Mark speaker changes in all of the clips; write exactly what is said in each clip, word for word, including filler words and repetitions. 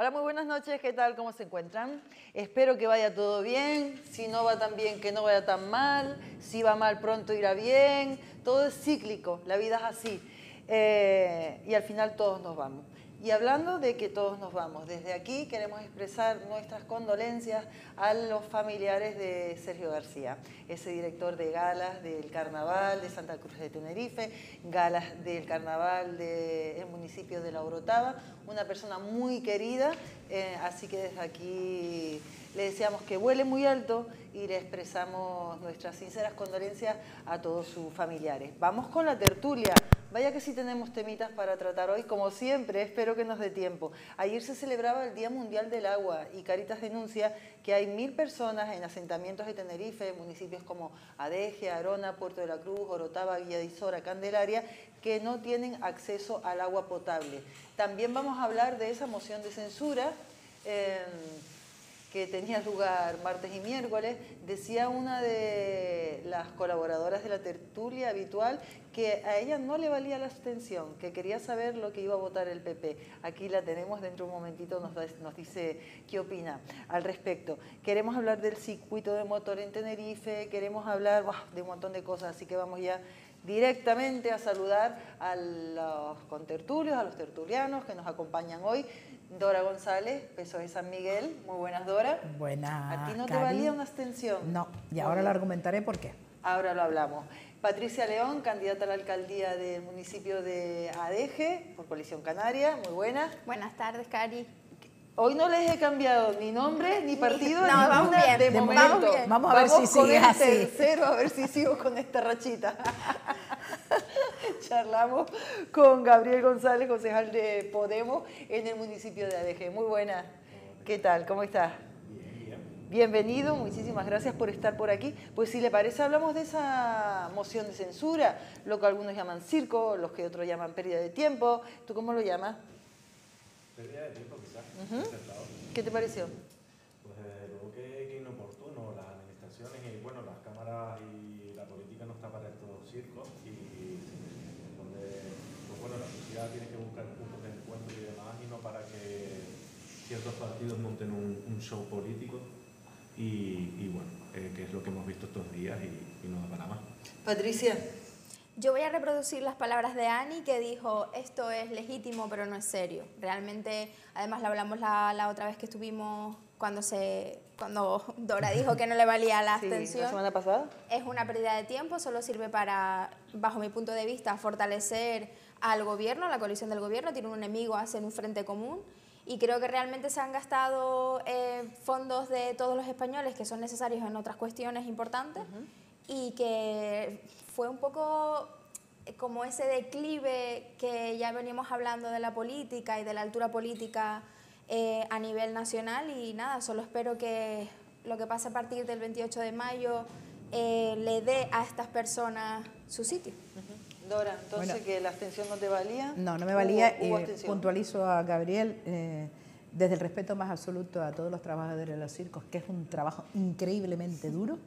Speaker 1: Hola, muy buenas noches, ¿qué tal? ¿Cómo se encuentran? Espero que vaya todo bien, si no va tan bien, que no vaya tan mal, si va mal pronto irá bien, todo es cíclico, la vida es así, eh, y al final todos nos vamos. Y hablando de que todos nos vamos, desde aquí queremos expresar nuestras condolencias a los familiares de Sergio García, ese director de galas del Carnaval de Santa Cruz de Tenerife, galas del Carnaval del municipio de La Orotava, una persona muy querida, eh, así que desde aquí le deseamos que vuele muy alto y le expresamos nuestras sinceras condolencias a todos sus familiares. Vamos con la tertulia. Vaya que sí tenemos temitas para tratar hoy, como siempre, espero que nos dé tiempo. Ayer se celebraba el Día Mundial del Agua y Cáritas denuncia que hay mil personas en asentamientos de Tenerife, municipios como Adeje, Arona, Puerto de la Cruz, Orotava, Villa de Isora, Candelaria, que no tienen acceso al agua potable. También vamos a hablar de esa moción de censura eh, que tenía lugar martes y miércoles. Decía una de las colaboradoras de la tertulia habitual que a ella no le valía la abstención, que quería saber lo que iba a votar el P P. Aquí la tenemos, dentro de un momentito nos, nos dice qué opina al respecto. Queremos hablar del circuito de motor en Tenerife, queremos hablar wow, de un montón de cosas, así que vamos ya directamente a saludar a los contertulios, a los tertulianos que nos acompañan hoy. Dora González, P S O E de San Miguel. Muy buenas, Dora.
Speaker 2: Buenas,
Speaker 1: ¿A ti no te
Speaker 2: Cari.
Speaker 1: valía una abstención?
Speaker 2: No, y ahora le argumentaré por qué.
Speaker 1: Ahora lo hablamos. Patricia León, candidata a la alcaldía del municipio de Adeje, por Coalición Canaria. Muy buena.
Speaker 3: Buenas tardes, Cari.
Speaker 1: Hoy no les he cambiado ni nombre, ni partido,
Speaker 3: no,
Speaker 1: ni
Speaker 3: vamos
Speaker 1: nada
Speaker 3: bien,
Speaker 1: de,
Speaker 3: de
Speaker 1: momento.
Speaker 3: vamos bien.
Speaker 2: Vamos a ver si sigue así.
Speaker 1: Tercero, a ver si sigo con esta rachita. Charlamos con Gabriel González, concejal de Podemos en el municipio de Adeje. Muy buena. ¿Qué tal? ¿Cómo estás?
Speaker 4: Bien, bien.
Speaker 1: Bienvenido, muchísimas gracias por estar por aquí. Pues si le parece, hablamos de esa moción de censura, lo que algunos llaman circo, los que otros llaman pérdida de tiempo. ¿Tú cómo lo llamas?
Speaker 4: Pérdida de tiempo, quizás.
Speaker 1: Uh-huh. ¿Qué te pareció?
Speaker 4: Pues desde luego que, que inoportuno. Las administraciones y bueno, las cámaras y la política no está para estos circos y donde pues bueno, la sociedad tiene que buscar puntos de encuentro y demás y no para que ciertos partidos monten un, un show político y, y bueno, eh, que es lo que hemos visto estos días y, y no da para más.
Speaker 1: Patricia.
Speaker 3: Yo voy a reproducir las palabras de Ani, que dijo, esto es legítimo, pero no es serio. Realmente, además lo hablamos la, la otra vez que estuvimos, cuando, se, cuando Dora dijo que no le valía la
Speaker 1: Sí,
Speaker 3: abstención.
Speaker 1: ¿la semana pasada?
Speaker 3: Es una pérdida de tiempo, solo sirve para, bajo mi punto de vista, fortalecer al gobierno, la coalición del gobierno, tiene un enemigo, hacen un frente común. Y creo que realmente se han gastado eh, fondos de todos los españoles que son necesarios en otras cuestiones importantes. Uh-huh. Y que fue un poco como ese declive que ya veníamos hablando de la política y de la altura política eh, a nivel nacional y nada, solo espero que lo que pase a partir del veintiocho de mayo eh, le dé a estas personas su sitio.
Speaker 1: Uh-huh. Dora, entonces bueno, que la abstención no te valía.
Speaker 2: No, no me valía.
Speaker 1: ¿Hubo, hubo
Speaker 2: eh, puntualizo a Gabriel eh, desde el respeto más absoluto a todos los trabajadores de los circos, que es un trabajo increíblemente duro.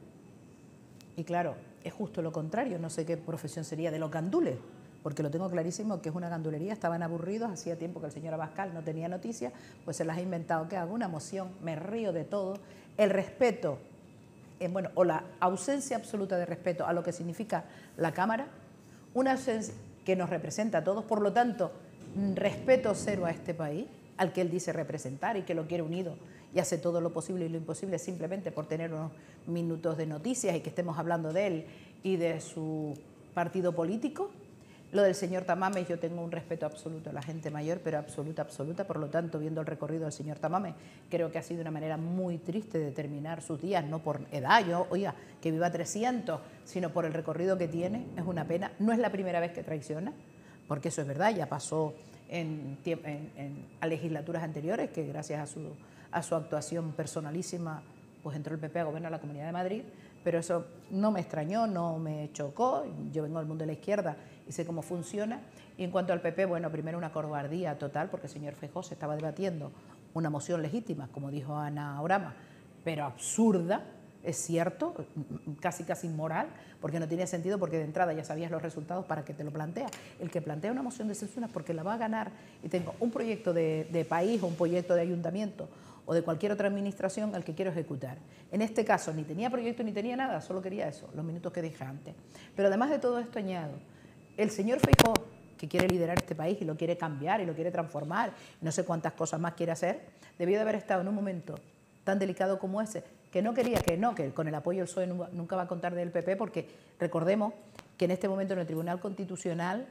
Speaker 2: Y claro, es justo lo contrario, no sé qué profesión sería de los gandules, porque lo tengo clarísimo que es una gandulería, estaban aburridos, hacía tiempo que el señor Abascal no tenía noticias, pues se las ha inventado. ¿Qué hago? Una moción, me río de todo. El respeto, eh, bueno, o la ausencia absoluta de respeto a lo que significa la Cámara, una ausencia que nos representa a todos, por lo tanto, respeto cero a este país, al que él dice representar y que lo quiere unido y hace todo lo posible y lo imposible simplemente por tener unos minutos de noticias y que estemos hablando de él y de su partido político. Lo del señor Tamames, yo tengo un respeto absoluto a la gente mayor, pero absoluta, absoluta. Por lo tanto, viendo el recorrido del señor Tamames, creo que ha sido una manera muy triste de terminar sus días, no por edad, yo, oiga, que viva trescientos, sino por el recorrido que tiene. Es una pena. No es la primera vez que traiciona, porque eso es verdad, ya pasó en, en, en a legislaturas anteriores, que gracias a su, a su actuación personalísima, pues entró el P P a gobernar la Comunidad de Madrid, pero eso no me extrañó, no me chocó. Yo vengo del mundo de la izquierda y sé cómo funciona. Y en cuanto al P P, bueno, primero una cobardía total, porque el señor Feijóo se estaba debatiendo una moción legítima, como dijo Ana Orama, pero absurda, es cierto, casi casi inmoral, porque no tiene sentido, porque de entrada ya sabías los resultados para que te lo plantea. El que plantea una moción de censura es porque la va a ganar y tengo un proyecto de, de país o un proyecto de ayuntamiento o de cualquier otra administración al que quiero ejecutar. En este caso ni tenía proyecto ni tenía nada, solo quería eso, los minutos que dije antes. Pero además de todo esto añado, el señor Feijóo, que quiere liderar este país y lo quiere cambiar y lo quiere transformar, y no sé cuántas cosas más quiere hacer, debió de haber estado en un momento tan delicado como ese, que no quería, que no, que con el apoyo del P S O E nunca va a contar del P P, porque recordemos que en este momento en el Tribunal Constitucional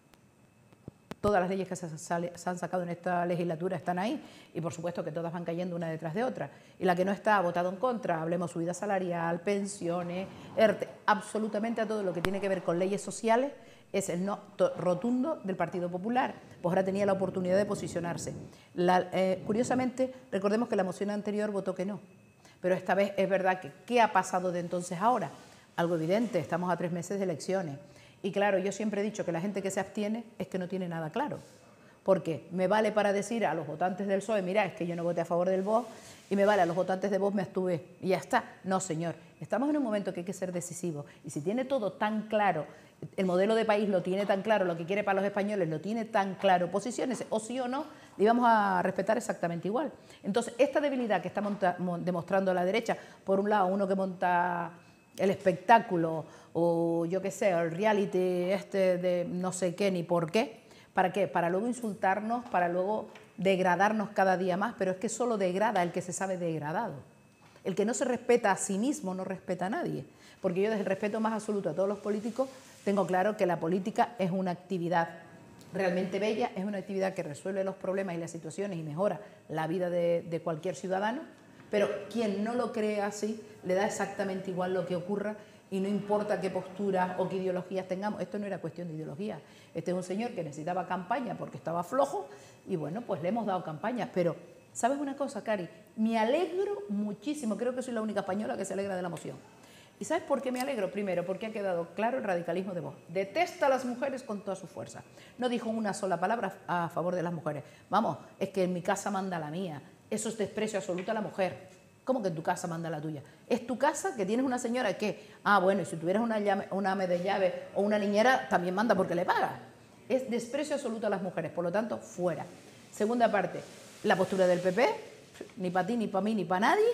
Speaker 2: todas las leyes que se, sale, se han sacado en esta legislatura están ahí y por supuesto que todas van cayendo una detrás de otra. Y la que no está ha votado en contra, hablemos subida salarial, pensiones, ERTE, absolutamente a todo lo que tiene que ver con leyes sociales, es el no rotundo del Partido Popular. Pues ahora tenía la oportunidad de posicionarse. La, eh, curiosamente, recordemos que la moción anterior votó que no. Pero esta vez es verdad que ¿qué ha pasado de entonces a ahora? Algo evidente, estamos a tres meses de elecciones. Y claro, yo siempre he dicho que la gente que se abstiene es que no tiene nada claro. Porque me vale para decir a los votantes del P S O E, mira, es que yo no voté a favor del Vox, y me vale a los votantes de Vox, me abstuve, y ya está. No, señor, estamos en un momento que hay que ser decisivos. Y si tiene todo tan claro, el modelo de país lo tiene tan claro, lo que quiere para los españoles lo tiene tan claro, posiciones, o sí o no, y vamos a respetar exactamente igual. Entonces, esta debilidad que está monta, demostrando la derecha, por un lado, uno que monta el espectáculo, o yo qué sé, el reality este de no sé qué ni por qué, ¿para qué? Para luego insultarnos, para luego degradarnos cada día más, pero es que solo degrada el que se sabe degradado. El que no se respeta a sí mismo no respeta a nadie, porque yo desde el respeto más absoluto a todos los políticos tengo claro que la política es una actividad realmente bella, es una actividad que resuelve los problemas y las situaciones y mejora la vida de, de cualquier ciudadano, pero quien no lo cree así le da exactamente igual lo que ocurra y no importa qué posturas o qué ideologías tengamos. Esto no era cuestión de ideología. Este es un señor que necesitaba campaña porque estaba flojo y bueno, pues le hemos dado campañas. Pero, ¿sabes una cosa, Cari? Me alegro muchísimo, creo que soy la única española que se alegra de la moción. ¿Y sabes por qué me alegro? Primero, porque ha quedado claro el radicalismo de Vox. Detesta a las mujeres con toda su fuerza. No dijo una sola palabra a favor de las mujeres. Vamos, es que en mi casa manda la mía. Eso es desprecio absoluto a la mujer. ¿Cómo que en tu casa manda la tuya? Es tu casa que tienes una señora que, ah, bueno, y si tuvieras una, llave, una ame de llave o una niñera, también manda porque le paga. Es desprecio absoluto a las mujeres, por lo tanto, fuera. Segunda parte, la postura del P P, ni para ti, ni para mí, ni para nadie.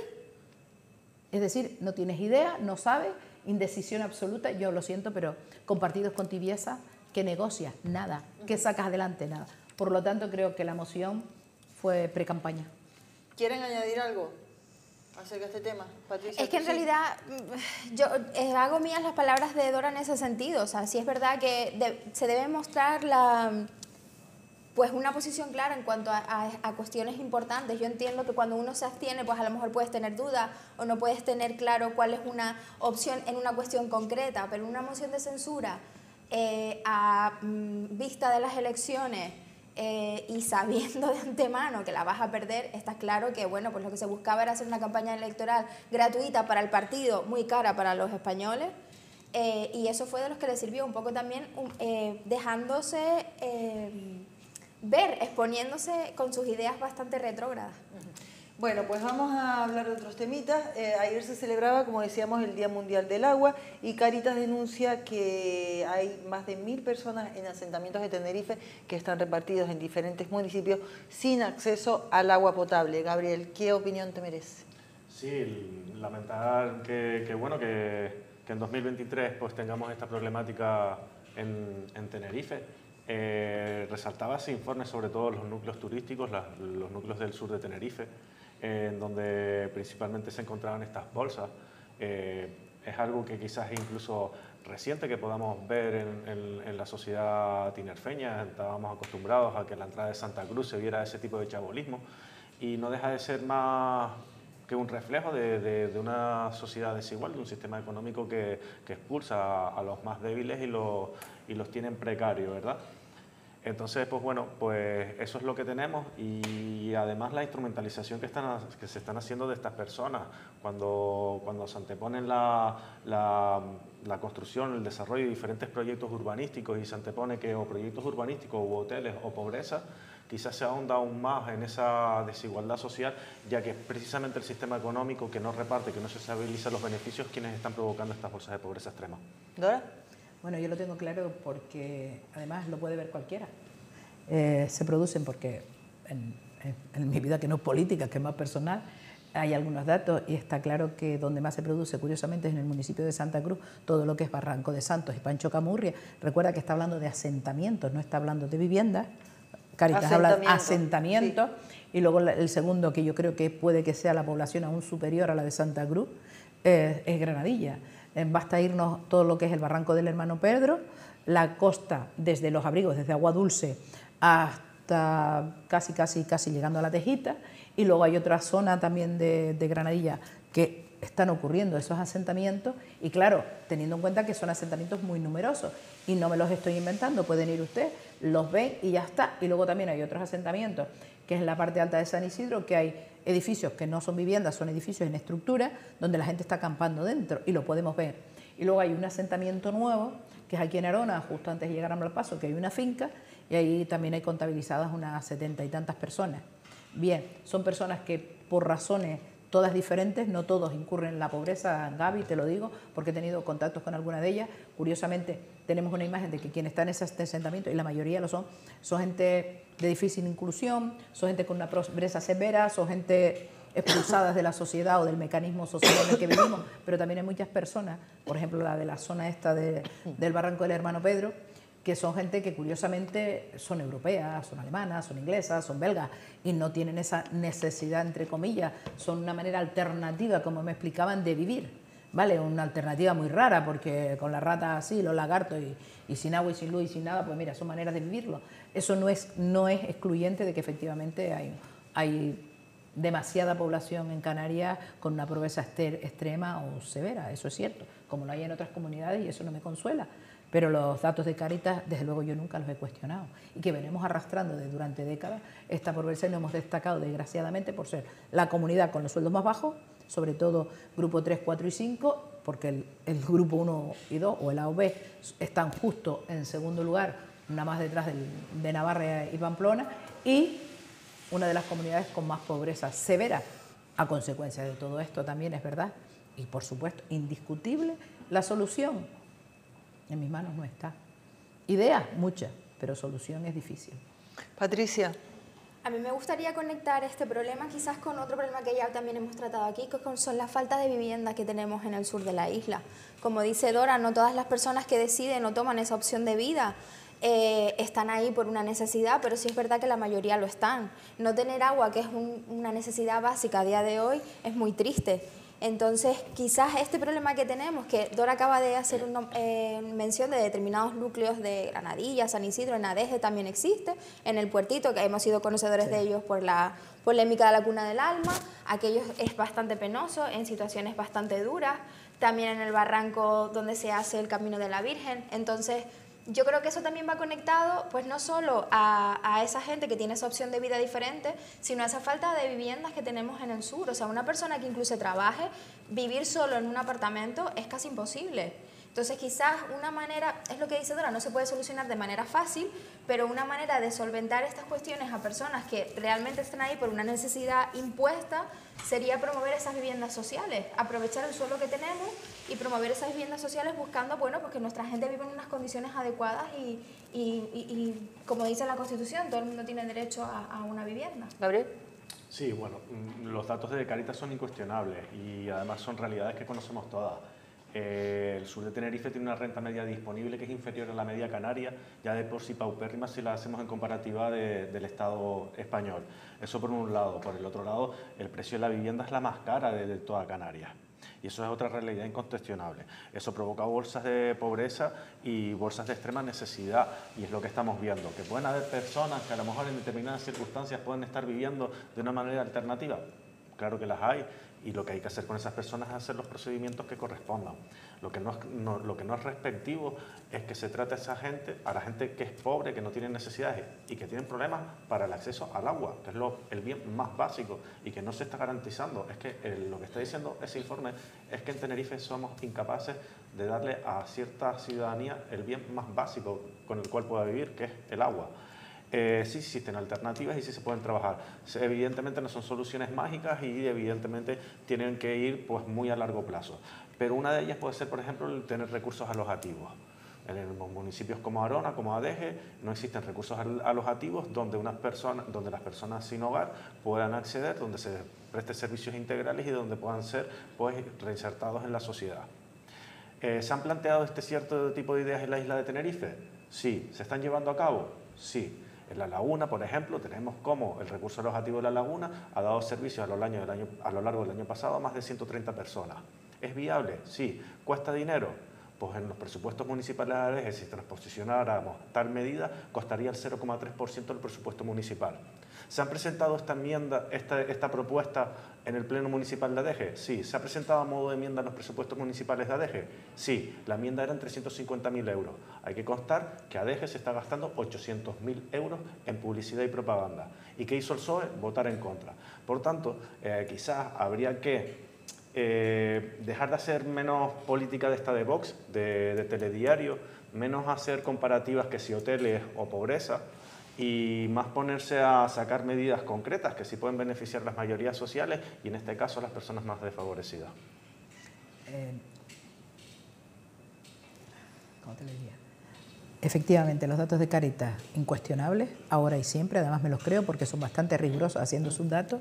Speaker 2: Es decir, no tienes idea, no sabes, indecisión absoluta, yo lo siento, pero con partidos con tibieza, ¿qué negocias? Nada. ¿Qué sacas adelante? Nada. Por lo tanto, creo que la moción fue pre-campaña.
Speaker 1: ¿Quieren añadir algo acerca de este tema, Patricia?
Speaker 3: Es que en
Speaker 1: sí.
Speaker 3: realidad yo eh, hago mías las palabras de Dora en ese sentido. O sea, sí es verdad que de, se debe mostrar la, pues una posición clara en cuanto a, a, a cuestiones importantes. Yo entiendo que cuando uno se abstiene, pues a lo mejor puedes tener dudas o no puedes tener claro cuál es una opción en una cuestión concreta, pero una moción de censura eh, a mm, vista de las elecciones, Eh, y sabiendo de antemano que la vas a perder, está claro que bueno, pues lo que se buscaba era hacer una campaña electoral gratuita para el partido, muy cara para los españoles, eh, y eso fue de los que le sirvió un poco también, um, eh, dejándose eh, ver, exponiéndose con sus ideas bastante retrógradas.
Speaker 1: Bueno, pues vamos a hablar de otros temitas. Eh, ayer se celebraba, como decíamos, el Día Mundial del Agua y Cáritas denuncia que hay más de mil personas en asentamientos de Tenerife que están repartidos en diferentes municipios sin acceso al agua potable. Gabriel, ¿qué opinión te merece?
Speaker 4: Sí, lamentar que, que bueno, que, que en dos mil veintitrés pues tengamos esta problemática en, en Tenerife. Eh, resaltaba ese informe sobre todo los núcleos turísticos, las, los núcleos del sur de Tenerife, eh, en donde principalmente se encontraban estas bolsas. Eh, es algo que quizás incluso reciente que podamos ver en, en, en la sociedad tinerfeña. Estábamos acostumbrados a que en la entrada de Santa Cruz se viera ese tipo de chabolismo y no deja de ser más que un reflejo de, de, de una sociedad desigual, de un sistema económico que, que expulsa a, a los más débiles y los, y los tiene en precario, ¿verdad? Entonces, pues bueno, pues eso es lo que tenemos y además la instrumentalización que, están, que se están haciendo de estas personas cuando, cuando se anteponen la, la, la construcción, el desarrollo de diferentes proyectos urbanísticos y se antepone que o proyectos urbanísticos u hoteles o pobreza, quizás se ahonda aún más en esa desigualdad social, ya que es precisamente el sistema económico que no reparte, que no se estabiliza los beneficios, quienes están provocando estas bolsas de pobreza extrema.
Speaker 1: ¿Dora?
Speaker 2: Bueno, yo lo tengo claro porque además lo puede ver cualquiera. Eh, se producen porque en, en, en mi vida, que no es política, que es más personal, hay algunos datos y está claro que donde más se produce, curiosamente, es en el municipio de Santa Cruz, todo lo que es Barranco de Santos y Pancho Camurria. Recuerda que está hablando de asentamientos, no está hablando de viviendas. Cáritas habla de asentamientos. Sí. Y luego el segundo, que yo creo que puede que sea la población aún superior a la de Santa Cruz, eh, es Granadilla. Eh, basta irnos todo lo que es el Barranco del Hermano Pedro, la costa desde Los Abrigos, desde Agua Dulce hasta casi, casi, casi llegando a La Tejita. Y luego hay otra zona también de, de Granadilla que están ocurriendo esos asentamientos y claro, teniendo en cuenta que son asentamientos muy numerosos y no me los estoy inventando, pueden ir ustedes, los ven y ya está. Y luego también hay otros asentamientos, que es en la parte alta de San Isidro, que hay edificios que no son viviendas, son edificios en estructura, donde la gente está acampando dentro y lo podemos ver. Y luego hay un asentamiento nuevo, que es aquí en Arona, justo antes de llegar a Malpaso, que hay una finca y ahí también hay contabilizadas unas setenta y tantas personas. Bien, son personas que por razones todas diferentes, no todos incurren en la pobreza, Gaby, te lo digo, porque he tenido contactos con alguna de ellas. Curiosamente, tenemos una imagen de que quienes están en ese asentamiento, y la mayoría lo son, son gente de difícil inclusión, son gente con una pobreza severa, son gente expulsadas de la sociedad o del mecanismo social en el que vivimos, pero también hay muchas personas, por ejemplo, la de la zona esta de, del Barranco del Hermano Pedro, que son gente que curiosamente son europeas, son alemanas, son inglesas, son belgas y no tienen esa necesidad, entre comillas, son una manera alternativa, como me explicaban, de vivir, ¿vale? Una alternativa muy rara porque con la rata así, los lagartos y, y sin agua y sin luz y sin nada, pues mira, son maneras de vivirlo. Eso no es, no es excluyente de que efectivamente hay, hay demasiada población en Canarias con una pobreza extrema o severa, eso es cierto, como lo hay en otras comunidades y eso no me consuela. Pero los datos de Cáritas, desde luego yo nunca los he cuestionado y que venimos arrastrando de, durante décadas esta pobreza y nos hemos destacado desgraciadamente por ser la comunidad con los sueldos más bajos, sobre todo grupo tres, cuatro y cinco, porque el, el grupo uno y dos o el A o B están justo en segundo lugar, nada más detrás del, de Navarra y Pamplona, y una de las comunidades con más pobreza severa a consecuencia de todo esto también es verdad. Y por supuesto, indiscutible, la solución en mis manos no está. Ideas, muchas, pero solución es difícil.
Speaker 1: Patricia.
Speaker 3: A mí me gustaría conectar este problema quizás con otro problema que ya también hemos tratado aquí, que son las faltas de vivienda que tenemos en el sur de la isla. Como dice Dora, no todas las personas que deciden o toman esa opción de vida eh, están ahí por una necesidad, pero sí es verdad que la mayoría lo están. No tener agua, que es un, una necesidad básica a día de hoy, es muy triste. Entonces, quizás este problema que tenemos, que Dora acaba de hacer una eh, mención de determinados núcleos de Granadilla, San Isidro, en Adeje también existe, en el Puertito, que hemos sido conocedores sí. de ellos por la polémica de la Cuna del Alma, aquello es bastante penoso, en situaciones bastante duras, también en el Barranco donde se hace el Camino de la Virgen. Entonces, yo creo que eso también va conectado, pues no solo a, a esa gente que tiene esa opción de vida diferente, sino a esa falta de viviendas que tenemos en el sur. O sea, una persona que incluso trabaje, vivir solo en un apartamento es casi imposible. Entonces, quizás una manera, es lo que dice Dora, no se puede solucionar de manera fácil, pero una manera de solventar estas cuestiones a personas que realmente están ahí por una necesidad impuesta sería promover esas viviendas sociales, aprovechar el suelo que tenemos y promover esas viviendas sociales buscando, bueno, pues que nuestra gente viva en unas condiciones adecuadas y, y, y, y como dice la Constitución, todo el mundo tiene derecho a, a una vivienda.
Speaker 1: Gabriel.
Speaker 4: Sí, bueno, los datos de Cáritas son incuestionables y además son realidades que conocemos todas. Eh, el sur de Tenerife tiene una renta media disponible que es inferior a la media canaria, ya de por sí paupérrima si la hacemos en comparativa de, del Estado español. Eso por un lado. Por el otro lado, el precio de la vivienda es la más cara de, de toda Canarias. Y eso es otra realidad incontestionable. Eso provoca bolsas de pobreza y bolsas de extrema necesidad. Y es lo que estamos viendo, que pueden haber personas que a lo mejor en determinadas circunstancias pueden estar viviendo de una manera alternativa. Claro que las hay. Y lo que hay que hacer con esas personas es hacer los procedimientos que correspondan. Lo que no es, no, lo que no es respectivo es que se trate a esa gente, a la gente que es pobre, que no tiene necesidades y que tienen problemas para el acceso al agua, que es lo, el bien más básico y que no se está garantizando. Es que el, lo que está diciendo ese informe es que en Tenerife somos incapaces de darle a cierta ciudadanía el bien más básico con el cual pueda vivir, que es el agua. Eh, sí existen alternativas y sí se pueden trabajar. Evidentemente no son soluciones mágicas y evidentemente tienen que ir pues, muy a largo plazo. Pero una de ellas puede ser, por ejemplo, el tener recursos alojativos. En municipios como Arona, como Adeje, no existen recursos alojativos donde, unas personas, donde las personas sin hogar puedan acceder, donde se presten servicios integrales y donde puedan ser pues, reinsertados en la sociedad. Eh, ¿Se han planteado este cierto tipo de ideas en la isla de Tenerife? Sí. ¿Se están llevando a cabo? Sí. En La Laguna, por ejemplo, tenemos como el recurso alojativo de La Laguna ha dado servicios a lo, largo del año, a lo largo del año pasado a más de ciento treinta personas. ¿Es viable? Sí. ¿Cuesta dinero? Pues en los presupuestos municipales, si transposicionáramos tal medida, costaría el cero coma tres por ciento del presupuesto municipal. ¿Se han presentado esta enmienda, esta, esta propuesta en el Pleno Municipal de Adeje? Sí. ¿Se ha presentado a modo de enmienda en los presupuestos municipales de Adeje? Sí. La enmienda era en trescientos cincuenta mil euros. Hay que constar que Adeje se está gastando ochocientos mil euros en publicidad y propaganda. ¿Y qué hizo el P S O E? Votar en contra. Por tanto, eh, quizás habría que Eh, dejar de hacer menos política de esta de Vox, de, de telediario, menos hacer comparativas que si hoteles o pobreza y más ponerse a sacar medidas concretas que sí pueden beneficiar a las mayorías sociales y en este caso a las personas más desfavorecidas.
Speaker 2: Eh, ¿Cómo te lo diría? Efectivamente, los datos de Cáritas incuestionables, ahora y siempre, además me los creo porque son bastante rigurosos haciendo sus datos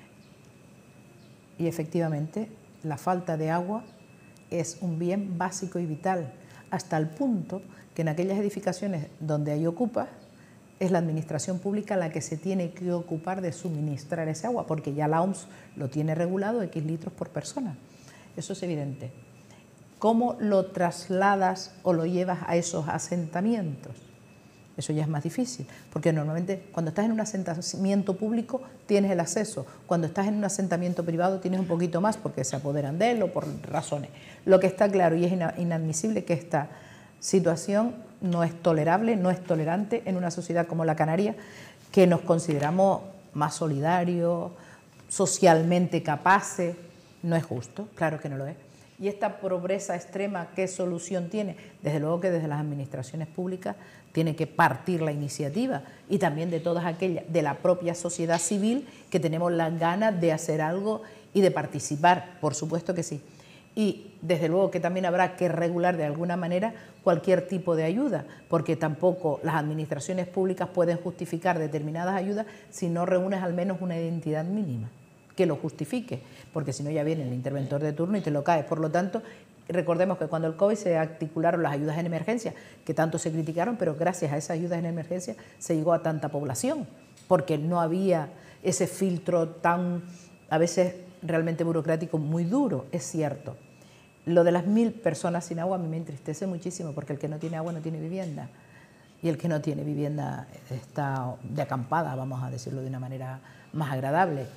Speaker 2: y efectivamente la falta de agua es un bien básico y vital, hasta el punto que en aquellas edificaciones donde hay ocupas, es la administración pública la que se tiene que ocupar de suministrar ese agua, porque ya la O M S lo tiene regulado, X litros por persona. Eso es evidente. ¿Cómo lo trasladas o lo llevas a esos asentamientos? Eso ya es más difícil, porque normalmente cuando estás en un asentamiento público tienes el acceso, cuando estás en un asentamiento privado tienes un poquito más porque se apoderan de él o por razones. Lo que está claro y es inadmisible que esta situación no es tolerable, no es tolerante en una sociedad como la canaria, que nos consideramos más solidarios, socialmente capaces. No es justo, claro que no lo es. Y esta pobreza extrema, ¿qué solución tiene? Desde luego que desde las administraciones públicas tiene que partir la iniciativa y también de todas aquellas, de la propia sociedad civil que tenemos las ganas de hacer algo y de participar, por supuesto que sí. Y desde luego que también habrá que regular de alguna manera cualquier tipo de ayuda, porque tampoco las administraciones públicas pueden justificar determinadas ayudas si no reúnes al menos una identidad mínima que lo justifique, porque si no ya viene el interventor de turno y te lo cae. Por lo tanto, recordemos que cuando el COVID se articularon las ayudas en emergencia, que tanto se criticaron, pero gracias a esas ayudas en emergencia se llegó a tanta población, porque no había ese filtro tan, a veces realmente burocrático, muy duro, es cierto. Lo de las mil personas sin agua a mí me entristece muchísimo, porque el que no tiene agua no tiene vivienda, y el que no tiene vivienda está de acampada, vamos a decirlo de una manera más agradable.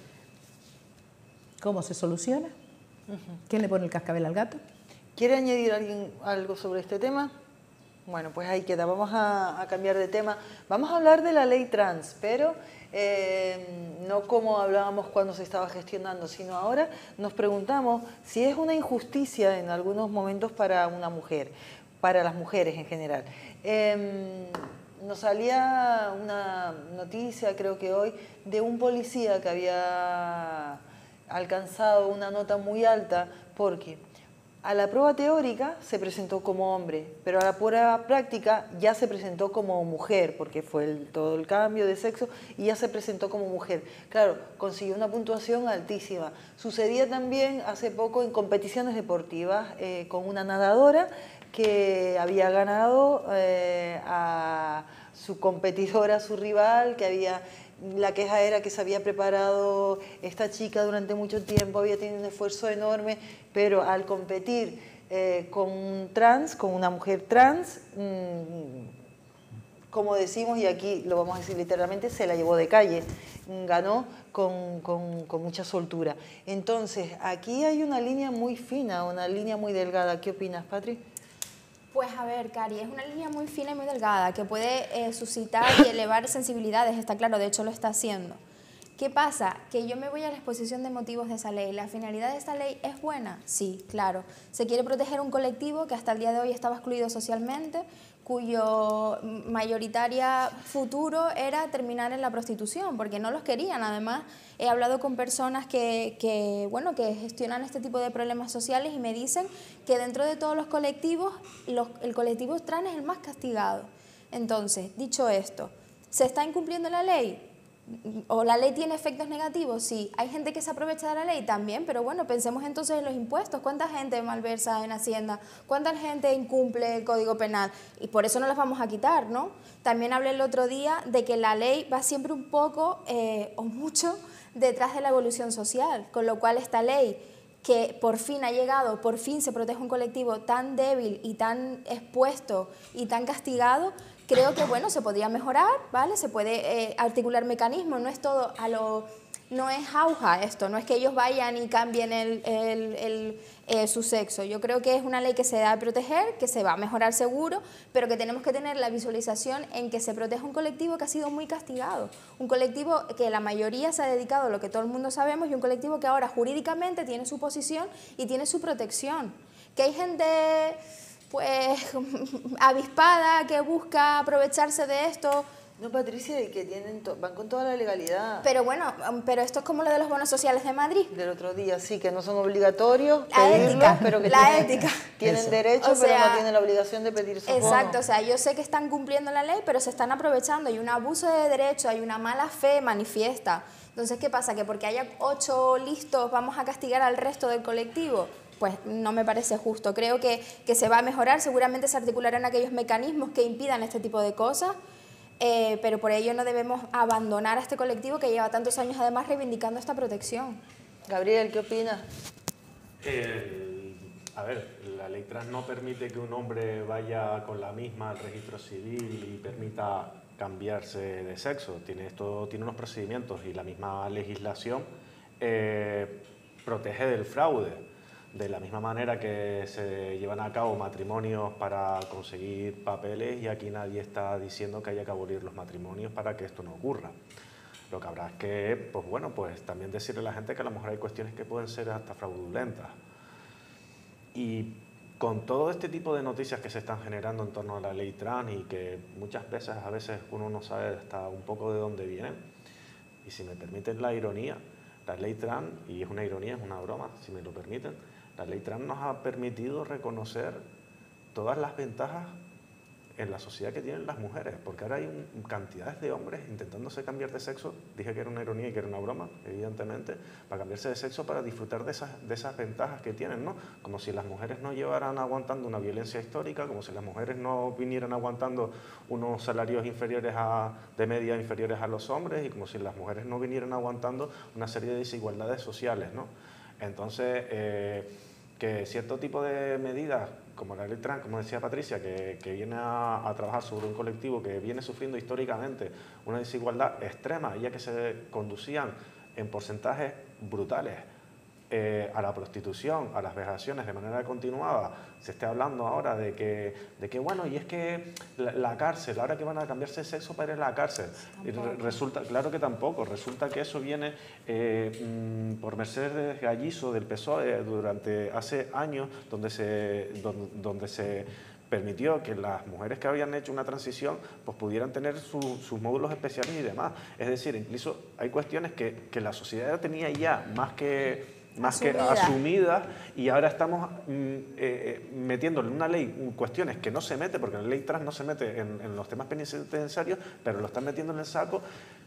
Speaker 2: ¿Cómo se soluciona? Uh-huh. ¿Quién le pone el cascabel al gato?
Speaker 1: ¿Quiere añadir alguien algo sobre este tema? Bueno, pues ahí queda. Vamos a, a cambiar de tema. Vamos a hablar de la ley trans, pero eh, no como hablábamos cuando se estaba gestionando, sino ahora nos preguntamos si es una injusticia en algunos momentos para una mujer, para las mujeres en general. Eh, nos salía una noticia, creo que hoy, de un policía que había alcanzado una nota muy alta porque a la prueba teórica se presentó como hombre, pero a la prueba práctica ya se presentó como mujer, porque fue el, todo el cambio de sexo y ya se presentó como mujer. Claro, consiguió una puntuación altísima. Sucedía también hace poco en competiciones deportivas eh, con una nadadora que había ganado eh, a su competidora, a su rival, que había... La queja era que se había preparado esta chica durante mucho tiempo, había tenido un esfuerzo enorme, pero al competir eh, con un trans, con una mujer trans, mmm, como decimos, y aquí lo vamos a decir literalmente, se la llevó de calle, ganó con, con, con mucha soltura. Entonces, aquí hay una línea muy fina, una línea muy delgada. ¿Qué opinas, Patri?
Speaker 3: Pues a ver, Cari, es una línea muy fina y muy delgada que puede eh, suscitar y elevar sensibilidades, está claro, de hecho lo está haciendo. ¿Qué pasa? Que yo me voy a la exposición de motivos de esa ley. ¿La finalidad de esta ley es buena? Sí, claro. Se quiere proteger un colectivo que hasta el día de hoy estaba excluido socialmente, cuyo mayoritaria futuro era terminar en la prostitución, porque no los querían. Además, he hablado con personas que, que, bueno, que gestionan este tipo de problemas sociales y me dicen que dentro de todos los colectivos, los, el colectivo trans es el más castigado. Entonces, dicho esto, ¿se está incumpliendo la ley? ¿O la ley tiene efectos negativos? Sí. ¿Hay gente que se aprovecha de la ley? También, pero bueno, pensemos entonces en los impuestos. ¿Cuánta gente malversa en Hacienda? ¿Cuánta gente incumple el Código Penal? Y por eso no las vamos a quitar, ¿no? También hablé el otro día de que la ley va siempre un poco eh, o mucho detrás de la evolución social, con lo cual esta ley que por fin ha llegado, por fin se protege un colectivo tan débil y tan expuesto y tan castigado, creo que bueno, se podría mejorar, ¿vale? Se puede eh, articular mecanismos, no es todo a lo... No es jauja esto, no es que ellos vayan y cambien el, el, el, eh, su sexo. Yo creo que es una ley que se da a proteger, que se va a mejorar seguro, pero que tenemos que tener la visualización en que se protege un colectivo que ha sido muy castigado. Un colectivo que la mayoría se ha dedicado a lo que todo el mundo sabemos y un colectivo que ahora jurídicamente tiene su posición y tiene su protección. Que hay gente pues avispada que busca aprovecharse de esto.
Speaker 1: No, Patricia, y que tienen van con toda la legalidad.
Speaker 3: Pero bueno, pero esto es como lo de los bonos sociales de Madrid.
Speaker 1: Del otro día, sí, que no son obligatorios
Speaker 3: la
Speaker 1: pedirlos,
Speaker 3: ética,
Speaker 1: pero que
Speaker 3: la
Speaker 1: tienen,
Speaker 3: ética.
Speaker 1: tienen derecho,
Speaker 3: o sea,
Speaker 1: pero no tienen la obligación de pedir esos
Speaker 3: exacto,
Speaker 1: bonos.
Speaker 3: O sea, yo sé que están cumpliendo la ley, pero se están aprovechando. Hay un abuso de derecho, hay una mala fe manifiesta. Entonces, ¿qué pasa? Que porque haya ocho listos vamos a castigar al resto del colectivo. Pues no me parece justo. Creo que, que se va a mejorar, seguramente se articularán aquellos mecanismos que impidan este tipo de cosas, eh, pero por ello no debemos abandonar a este colectivo que lleva tantos años además reivindicando esta protección.
Speaker 1: Gabriel, ¿qué opinas?
Speaker 4: El, a ver, la ley trans no permite que un hombre vaya con la misma al registro civil y permita cambiarse de sexo. Tiene, esto tiene unos procedimientos y la misma legislación eh, protege del fraude. De la misma manera que se llevan a cabo matrimonios para conseguir papeles y aquí nadie está diciendo que haya que abolir los matrimonios para que esto no ocurra. Lo que habrá es que, pues bueno, pues también decirle a la gente que a lo mejor hay cuestiones que pueden ser hasta fraudulentas. Y con todo este tipo de noticias que se están generando en torno a la ley trans y que muchas veces, a veces uno no sabe hasta un poco de dónde vienen, y si me permiten la ironía, la ley trans, y es una ironía, es una broma, si me lo permiten, la ley trans nos ha permitido reconocer todas las ventajas en la sociedad que tienen las mujeres, porque ahora hay un, cantidades de hombres intentándose cambiar de sexo, dije que era una ironía y que era una broma, evidentemente, para cambiarse de sexo para disfrutar de esas, de esas ventajas que tienen, ¿no? Como si las mujeres no llevaran aguantando una violencia histórica, como si las mujeres no vinieran aguantando unos salarios inferiores a, de media inferiores a los hombres y como si las mujeres no vinieran aguantando una serie de desigualdades sociales, ¿no? Entonces, eh, que cierto tipo de medidas, como la ley trans, como decía Patricia, que, que viene a, a trabajar sobre un colectivo que viene sufriendo históricamente una desigualdad extrema, ya que se conducían en porcentajes brutales eh, a la prostitución, a las vejaciones de manera continuada, se esté hablando ahora de que, de que bueno, y es que la, la cárcel, ahora que van a cambiarse de sexo para ir a la cárcel, y re, resulta, claro que tampoco, resulta que eso viene eh, mmm, por Mercedes Gallizo del P S O E durante hace años, donde se, donde, donde se permitió que las mujeres que habían hecho una transición pues pudieran tener su, sus módulos especiales y demás. Es decir, incluso hay cuestiones que, que la sociedad tenía ya más que... más Asumida. que asumidas y ahora estamos mm, eh, metiéndole en una ley cuestiones que no se mete, porque la ley trans no se mete en, en los temas penitenciarios, pero lo están metiendo en el saco,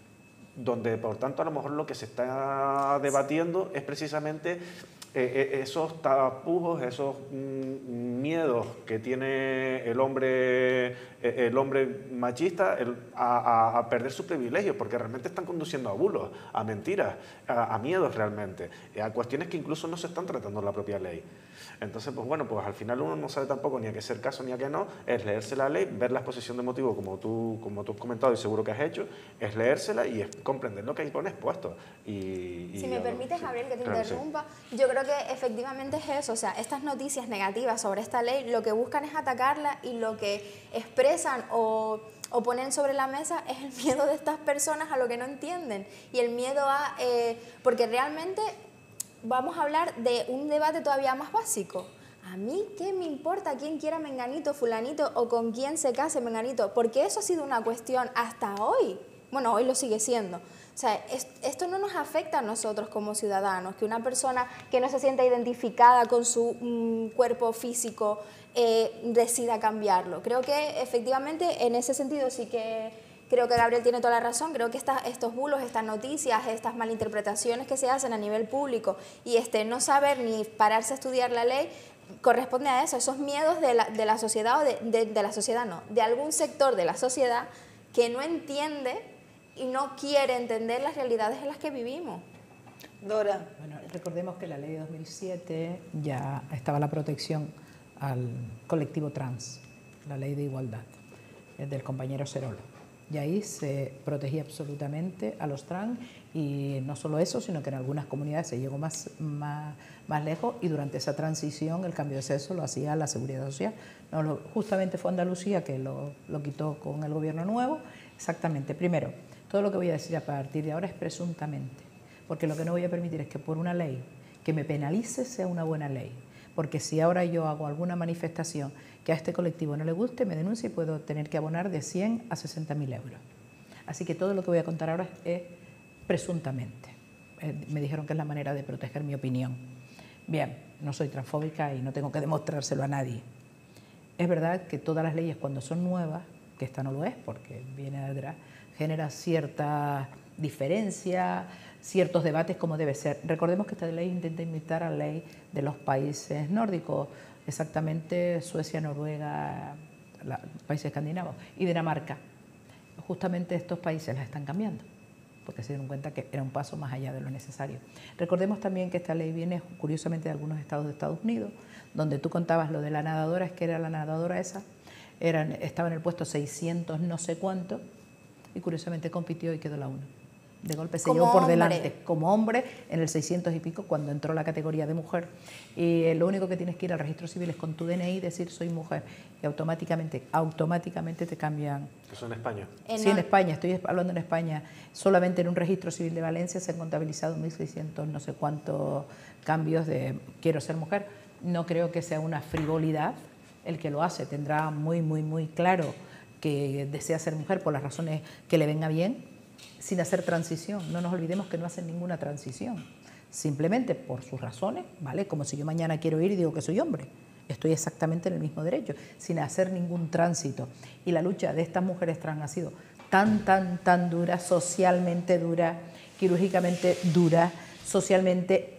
Speaker 4: donde por tanto a lo mejor lo que se está debatiendo es precisamente eh, esos tapujos, esos mm, miedos que tiene el hombre, eh, el hombre machista el, a, a perder sus privilegios, porque realmente están conduciendo a bulos, a mentiras, a, a miedos realmente, a cuestiones que incluso no se están tratando en la propia ley. Entonces, pues bueno, pues al final uno no sabe tampoco ni a qué hacer caso ni a qué no, es leerse la ley, ver la exposición de motivo como tú, como tú has comentado y seguro que has hecho, es leérsela y es comprender lo que ahí pones puesto. Y, y
Speaker 3: si me permites, sí, Gabriel, que te
Speaker 4: claro,
Speaker 3: interrumpa, sí. Yo creo que efectivamente es eso, o sea, estas noticias negativas sobre esta ley lo que buscan es atacarla y lo que expresan o... o ponen sobre la mesa es el miedo de estas personas a lo que no entienden y el miedo a... Eh, porque realmente vamos a hablar de un debate todavía más básico. A mí, ¿qué me importa quién quiera menganito, fulanito o con quién se case menganito? Porque eso ha sido una cuestión hasta hoy. Bueno, hoy lo sigue siendo. O sea, es, esto no nos afecta a nosotros como ciudadanos, que una persona que no se sienta identificada con su mm, cuerpo físico eh, decida cambiarlo. Creo que efectivamente en ese sentido sí que creo que Gabriel tiene toda la razón. Creo que esta, estos bulos, estas noticias, estas malinterpretaciones que se hacen a nivel público y este no saber ni pararse a estudiar la ley corresponde a eso, esos miedos de la, de la sociedad o de, de, de la sociedad no, de algún sector de la sociedad que no entiende y no quiere entender las realidades en las que vivimos.
Speaker 1: Dora.
Speaker 2: Bueno, recordemos que la ley de dos mil siete ya estaba la protección al colectivo trans, la ley de igualdad, del compañero Cerolo. Y ahí se protegía absolutamente a los trans y no solo eso, sino que en algunas comunidades se llegó más, más, más lejos y durante esa transición el cambio de sexo lo hacía la Seguridad Social. No, lo, justamente fue Andalucía que lo, lo quitó con el gobierno nuevo. Exactamente. Primero, todo lo que voy a decir a partir de ahora es presuntamente, porque lo que no voy a permitir es que por una ley que me penalice sea una buena ley. Porque si ahora yo hago alguna manifestación que a este colectivo no le guste, me denuncia y puedo tener que abonar de cien a sesenta mil euros. Así que todo lo que voy a contar ahora es presuntamente. Eh, me dijeron que es la manera de proteger mi opinión. Bien, no soy transfóbica y no tengo que demostrárselo a nadie. Es verdad que todas las leyes cuando son nuevas, que esta no lo es porque viene de atrás, genera cierta diferencia, ciertos debates como debe ser. Recordemos que esta ley intenta imitar a la ley de los países nórdicos, exactamente Suecia, Noruega, la, países escandinavos y Dinamarca. Justamente estos países las están cambiando porque se dieron cuenta que era un paso más allá de lo necesario. Recordemos también que esta ley viene curiosamente de algunos estados de Estados Unidos, donde tú contabas lo de la nadadora, es que era la nadadora esa, eran, estaba en el puesto seiscientos no sé cuánto y curiosamente compitió y quedó la uno. De golpe se llevó por delante como hombre en el seiscientos y pico cuando entró la categoría de mujer. Y eh, lo único que tienes que ir al registro civil es con tu D N I decir soy mujer y automáticamente, automáticamente te cambian.
Speaker 4: ¿Eso en España?
Speaker 3: En
Speaker 2: sí, en España, estoy hablando en España. Solamente en un registro civil de Valencia se han contabilizado mil seiscientos no sé cuántos cambios de quiero ser mujer. No creo que sea una frivolidad. El que lo hace tendrá muy, muy, muy claro que desea ser mujer por las razones que le venga bien, sin hacer transición. No nos olvidemos que no hacen ninguna transición, simplemente por sus razones, ¿vale? Como si yo mañana quiero ir y digo que soy hombre, estoy exactamente en el mismo derecho, sin hacer ningún tránsito. Y la lucha de estas mujeres trans ha sido tan, tan, tan dura, socialmente dura, quirúrgicamente dura, socialmente,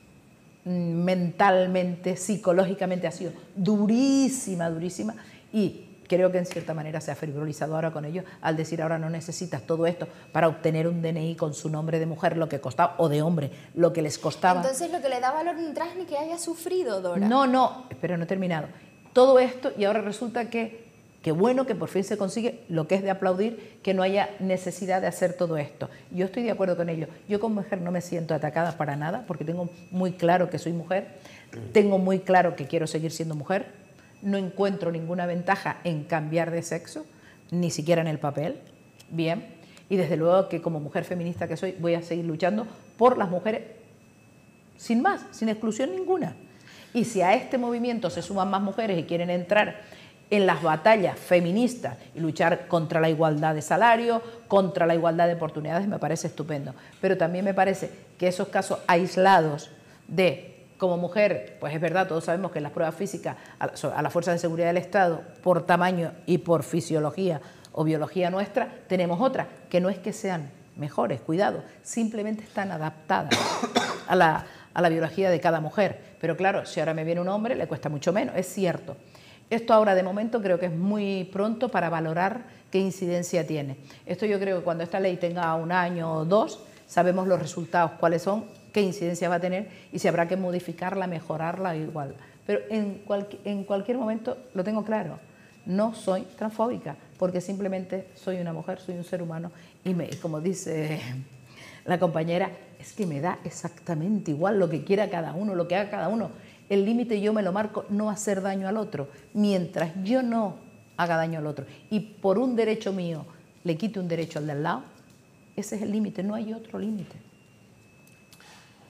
Speaker 2: mentalmente, psicológicamente ha sido durísima, durísima, y creo que en cierta manera se ha frivolizado ahora con ellos al decir ahora no necesitas todo esto para obtener un D N I con su nombre de mujer, lo que costaba, o de hombre, lo que les costaba.
Speaker 3: Entonces lo que le da valor a un trans ni que haya sufrido, Dora.
Speaker 2: No, no, espera, no he terminado. Todo esto y ahora resulta que, que bueno, que por fin se consigue lo que es de aplaudir, que no haya necesidad de hacer todo esto. Yo estoy de acuerdo con ello. Yo como mujer no me siento atacada para nada porque tengo muy claro que soy mujer, tengo muy claro que quiero seguir siendo mujer. No encuentro ninguna ventaja en cambiar de sexo, ni siquiera en el papel, bien, y desde luego que como mujer feminista que soy voy a seguir luchando por las mujeres sin más, sin exclusión ninguna. Y si a este movimiento se suman más mujeres y quieren entrar en las batallas feministas y luchar contra la igualdad de salario, contra la igualdad de oportunidades, me parece estupendo. Pero también me parece que esos casos aislados de como mujer, pues es verdad, todos sabemos que en las pruebas físicas a las fuerzas de seguridad del Estado, por tamaño y por fisiología o biología nuestra, tenemos otras, que no es que sean mejores, cuidado, simplemente están adaptadas a la, a la biología de cada mujer. Pero claro, si ahora me viene un hombre, le cuesta mucho menos, es cierto. Esto ahora de momento creo que es muy pronto para valorar qué incidencia tiene. Esto yo creo que cuando esta ley tenga un año o dos, sabemos los resultados, cuáles son, qué incidencia va a tener y si habrá que modificarla, mejorarla igual. Pero en, cual, en cualquier momento lo tengo claro, no soy transfóbica porque simplemente soy una mujer, soy un ser humano y me, como dice la compañera, es que me da exactamente igual lo que quiera cada uno, lo que haga cada uno. El límite yo me lo marco, no hacer daño al otro, mientras yo no haga daño al otro y por un derecho mío le quite un derecho al de al lado, ese es el límite, no hay otro límite.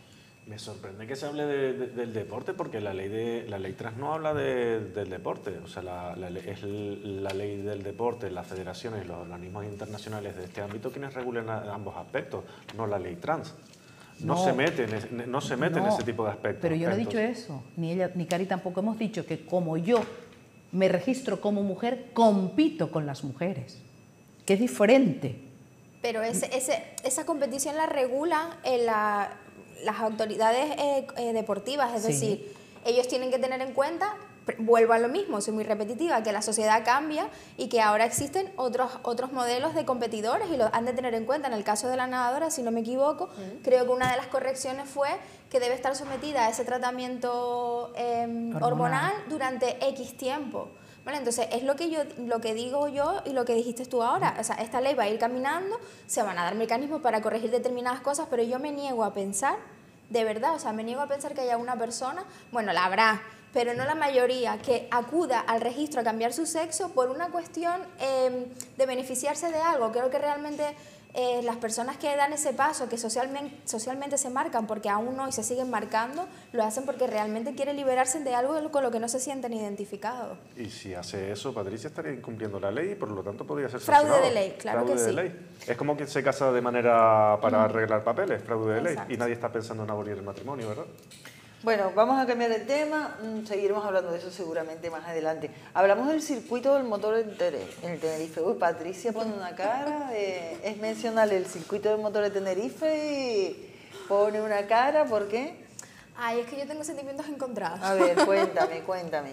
Speaker 4: Me sorprende que se hable de, de, del deporte porque la ley de la ley trans no habla de, del deporte, o sea, la, la, es la ley del deporte, las federaciones y los organismos internacionales de este ámbito quienes regulan ambos aspectos, no la ley trans. No, no se mete, en, no se mete no, en ese tipo de aspectos.
Speaker 2: Pero yo no he dicho eso, ni ella ni Cari tampoco. Hemos dicho que como yo me registro como mujer, compito con las mujeres, que es diferente.
Speaker 3: Pero ese, ese, esa competición la regulan en la... las autoridades eh, eh, deportivas, es sí. decir, ellos tienen que tener en cuenta, vuelvo a lo mismo, soy muy repetitiva, que la sociedad cambia y que ahora existen otros, otros modelos de competidores y lo han de tener en cuenta. En el caso de la nadadora, si no me equivoco, mm. creo que una de las correcciones fue que debe estar sometida a ese tratamiento eh, hormonal. hormonal durante X tiempo. ¿Vale? Entonces, es lo que, yo, lo que digo yo y lo que dijiste tú ahora. O sea, esta ley va a ir caminando, se van a dar mecanismos para corregir determinadas cosas, pero yo me niego a pensar, de verdad, o sea, me niego a pensar que haya una persona, bueno, la habrá, pero no la mayoría, que acuda al registro a cambiar su sexo por una cuestión eh, de beneficiarse de algo. Creo que realmente eh, las personas que dan ese paso, que socialmente, socialmente se marcan, porque aún hoy se siguen marcando, lo hacen porque realmente quieren liberarse de algo con lo que no se sienten identificados.
Speaker 4: Y si hace eso, Patricia estaría incumpliendo la ley y por lo tanto podría ser
Speaker 3: fraude
Speaker 4: sancionado.
Speaker 3: de ley, claro
Speaker 4: fraude
Speaker 3: que
Speaker 4: de
Speaker 3: sí.
Speaker 4: Ley. Es como quien se casa de manera para mm. arreglar papeles, fraude de
Speaker 3: Exacto.
Speaker 4: ley, y nadie está pensando en abolir el matrimonio, ¿verdad?
Speaker 1: Bueno, vamos a cambiar de tema, seguiremos hablando de eso seguramente más adelante. Hablamos del circuito del motor en Tenerife. Uy, Patricia pone una cara, de, es mencionar el circuito del motor de Tenerife y pone una cara, ¿por qué?
Speaker 3: Ay, es que yo tengo sentimientos encontrados.
Speaker 1: A ver, cuéntame, cuéntame.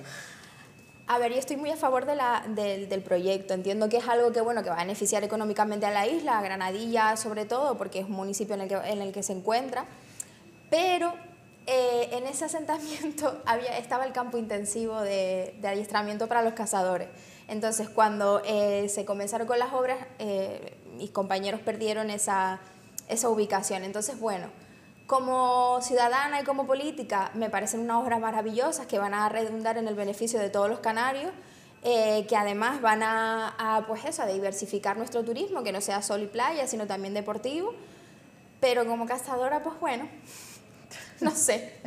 Speaker 3: A ver, yo estoy muy a favor de la, del, del proyecto. Entiendo que es algo que, bueno, que va a beneficiar económicamente a la isla, a Granadilla sobre todo, porque es un municipio en el que, en el que se encuentra, pero... Eh, en ese asentamiento había, estaba el campo intensivo de, de adiestramiento para los cazadores. Entonces, cuando eh, se comenzaron con las obras, eh, mis compañeros perdieron esa, esa ubicación. Entonces, bueno, como ciudadana y como política, me parecen unas obras maravillosas que van a redundar en el beneficio de todos los canarios, eh, que además van a, a, pues eso, a diversificar nuestro turismo, que no sea sol y playa, sino también deportivo. Pero como cazadora, pues bueno... No sé,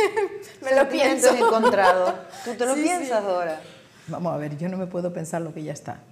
Speaker 3: me lo pienso.
Speaker 1: Encontrado. ¿Tú te lo
Speaker 2: sí,
Speaker 1: piensas,
Speaker 2: sí.
Speaker 1: Dora?
Speaker 2: Vamos a ver, yo no me puedo pensar lo que ya está.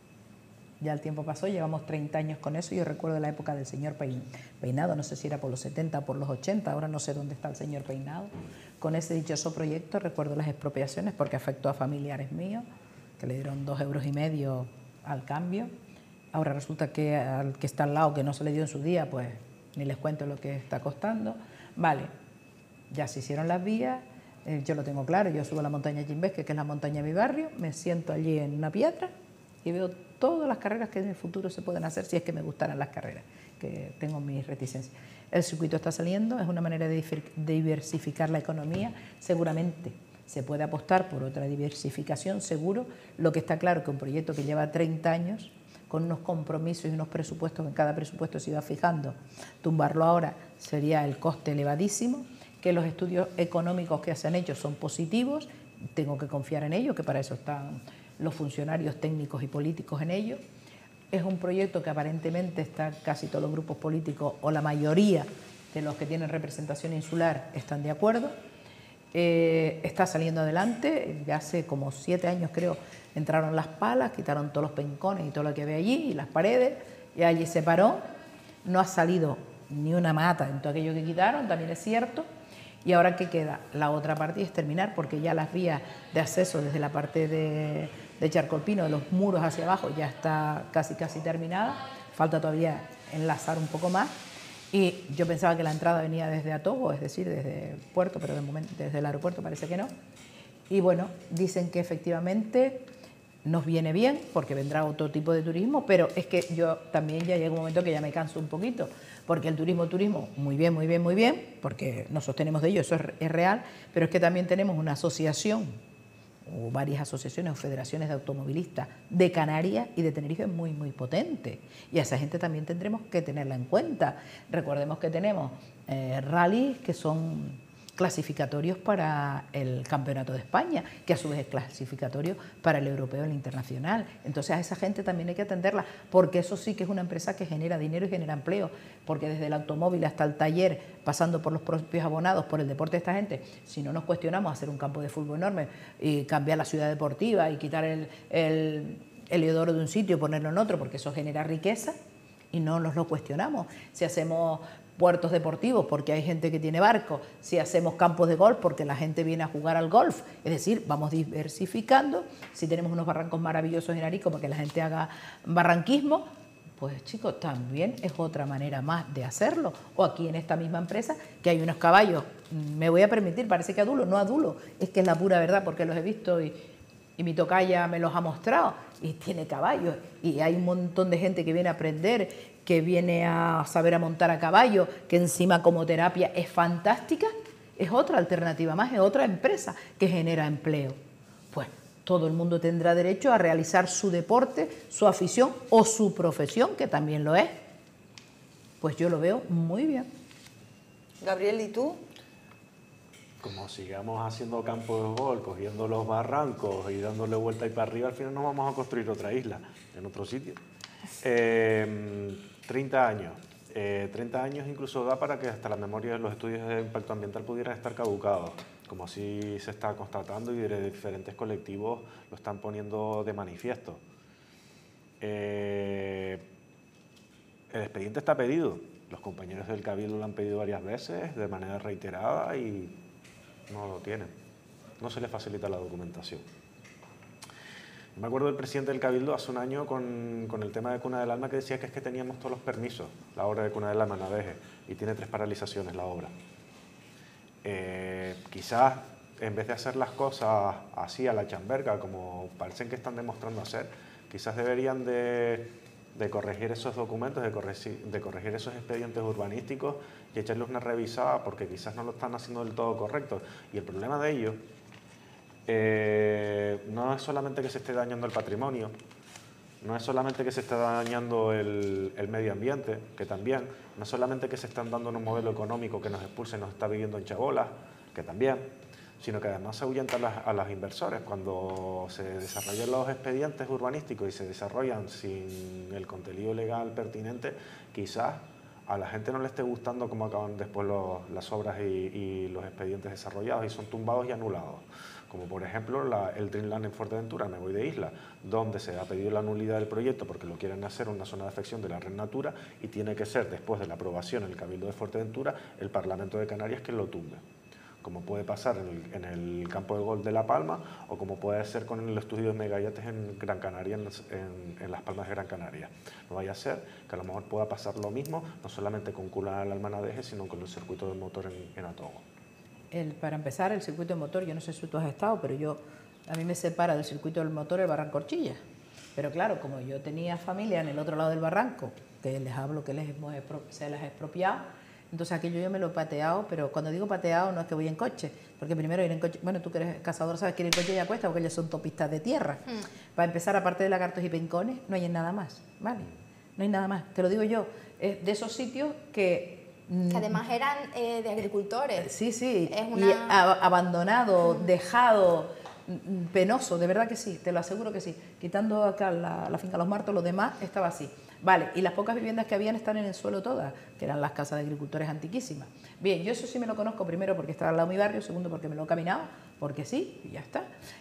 Speaker 2: Ya el tiempo pasó, llevamos treinta años con eso. Yo recuerdo la época del señor Peinado, no sé si era por los setenta o por los ochenta, ahora no sé dónde está el señor Peinado. Con ese dichoso proyecto recuerdo las expropiaciones porque afectó a familiares míos, que le dieron dos euros y medio al cambio. Ahora resulta que al que está al lado, que no se le dio en su día, pues ni les cuento lo que está costando. Vale. Ya se hicieron las vías, eh, yo lo tengo claro, yo subo a la montaña Jimbesque, que es la montaña de mi barrio, me siento allí en una piedra y veo todas las carreras que en el futuro se pueden hacer si es que me gustaran las carreras, que tengo mis reticencias. El circuito está saliendo, es una manera de diversificar la economía, seguramente se puede apostar por otra diversificación, seguro. Lo que está claro que un proyecto que lleva treinta años, con unos compromisos y unos presupuestos, en cada presupuesto se iba fijando, tumbarlo ahora sería el coste elevadísimo, que los estudios económicos que se han hecho son positivos, tengo que confiar en ello, que para eso están los funcionarios técnicos y políticos en ello. Es un proyecto que aparentemente está casi todos los grupos políticos o la mayoría de los que tienen representación insular están de acuerdo. Eh, está saliendo adelante, ya hace como siete años creo, entraron las palas, quitaron todos los pencones y todo lo que había allí y las paredes, y allí se paró, no ha salido ni una mata en todo aquello que quitaron, también es cierto. Y ahora, ¿qué queda? La otra parte es terminar, porque ya las vías de acceso desde la parte de, de Charcolpino, de los muros hacia abajo, ya está casi casi terminada. Falta todavía enlazar un poco más. Y yo pensaba que la entrada venía desde Atogo, es decir, desde el puerto, pero de momento desde el aeropuerto parece que no. Y bueno, dicen que efectivamente nos viene bien, porque vendrá otro tipo de turismo, pero es que yo también ya llega un momento que ya me canso un poquito, porque el turismo, turismo, muy bien, muy bien, muy bien, porque nos sostenemos de ello, eso es, es real, pero es que también tenemos una asociación, o varias asociaciones o federaciones de automovilistas de Canarias y de Tenerife muy, muy potente, y a esa gente también tendremos que tenerla en cuenta. Recordemos que tenemos eh, rallies que son clasificatorios para el Campeonato de España, que a su vez es clasificatorio para el europeo y el internacional. Entonces a esa gente también hay que atenderla, porque eso sí que es una empresa que genera dinero y genera empleo, porque desde el automóvil hasta el taller, pasando por los propios abonados, por el deporte de esta gente, si no nos cuestionamos hacer un campo de fútbol enorme y cambiar la ciudad deportiva y quitar el, el, el Heliodoro de un sitio y ponerlo en otro, porque eso genera riqueza y no nos lo cuestionamos. Si hacemos puertos deportivos porque hay gente que tiene barco, si hacemos campos de golf porque la gente viene a jugar al golf, es decir, vamos diversificando. Si tenemos unos barrancos maravillosos en Arico para que la gente haga barranquismo, pues chicos, también es otra manera más de hacerlo. O aquí en esta misma empresa que hay unos caballos, me voy a permitir, parece que adulo, no adulo, es que es la pura verdad porque los he visto y, y mi tocaya me los ha mostrado y tiene caballos y hay un montón de gente que viene a aprender, que viene a saber a montar a caballo, que encima como terapia es fantástica, es otra alternativa más, es otra empresa que genera empleo. Pues todo el mundo tendrá derecho a realizar su deporte, su afición o su profesión, que también lo es. Pues yo lo veo muy bien.
Speaker 1: Gabriel, ¿y tú?
Speaker 4: Como sigamos haciendo campo de golf, cogiendo los barrancos y dándole vuelta ahí para arriba, al final nos vamos a construir otra isla, en otro sitio. Eh, treinta años. Eh, treinta años incluso da para que hasta la memoria de los estudios de impacto ambiental pudieran estar caducados, como así se está constatando y de diferentes colectivos lo están poniendo de manifiesto. Eh, el expediente está pedido, los compañeros del Cabildo lo han pedido varias veces, de manera reiterada y no lo tienen, no se les facilita la documentación. Me acuerdo del presidente del Cabildo hace un año con, con el tema de Cuna del Alma que decía que es que teníamos todos los permisos, la obra de Cuna del Alma en Adeje, y tiene tres paralizaciones la obra. Eh, quizás en vez de hacer las cosas así a la chamberga, como parecen que están demostrando hacer, quizás deberían de, de corregir esos documentos, de corregir, de corregir esos expedientes urbanísticos y echarles una revisada porque quizás no lo están haciendo del todo correcto. Y el problema de ello Eh, no es solamente que se esté dañando el patrimonio, no es solamente que se está dañando el, el medio ambiente, que también, no es solamente que se están dando un modelo económico que nos expulsa y nos está viviendo en chabolas, que también, sino que además se ahuyenta a, las, a los inversores. Cuando se desarrollan los expedientes urbanísticos y se desarrollan sin el contenido legal pertinente, quizás a la gente no le esté gustando cómo acaban después los, las obras y, y los expedientes desarrollados y son tumbados y anulados. Como por ejemplo la, el Dreamland en Fuerteventura, me voy de isla, donde se ha pedido la nulidad del proyecto porque lo quieren hacer una zona de afección de la Red Natura y tiene que ser, después de la aprobación en el Cabildo de Fuerteventura, el Parlamento de Canarias quien lo tumbe. Como puede pasar en el, en el campo de golf de La Palma o como puede ser con el estudio de megayates en Gran Canaria, en, en, en Las Palmas de Gran Canaria. No vaya a ser que a lo mejor pueda pasar lo mismo, no solamente con Cuna del Alma en Adeje, sino con el circuito de motor en, en Atogo.
Speaker 2: El, para empezar, el circuito de motor, yo no sé si tú has estado, pero yo, a mí me separa del circuito del motor el Barranco Orchilla. Pero claro, como yo tenía familia en el otro lado del barranco, que les hablo que les hemos, se les ha expropiado, entonces aquello yo me lo he pateado, pero cuando digo pateado no es que voy en coche, porque primero ir en coche, bueno, tú que eres cazador sabes que ir en coche ya cuesta, porque ellos son topistas de tierra. Mm. Para empezar, aparte de lagartos y pencones, no hay nada más, ¿vale? No hay nada más, te lo digo yo, es de esos sitios que...
Speaker 3: Que además eran eh, de agricultores.
Speaker 2: Sí, sí,
Speaker 3: es una...
Speaker 2: y a, abandonado, mm. dejado, penoso, de verdad que sí, te lo aseguro que sí. Quitando acá la, la finca Los Martos, lo demás estaba así. Vale, y las pocas viviendas que habían están en el suelo todas, que eran las casas de agricultores antiquísimas. Bien, yo eso sí me lo conozco, primero porque está al lado de mi barrio, segundo porque me lo he caminado, porque sí, y ya está.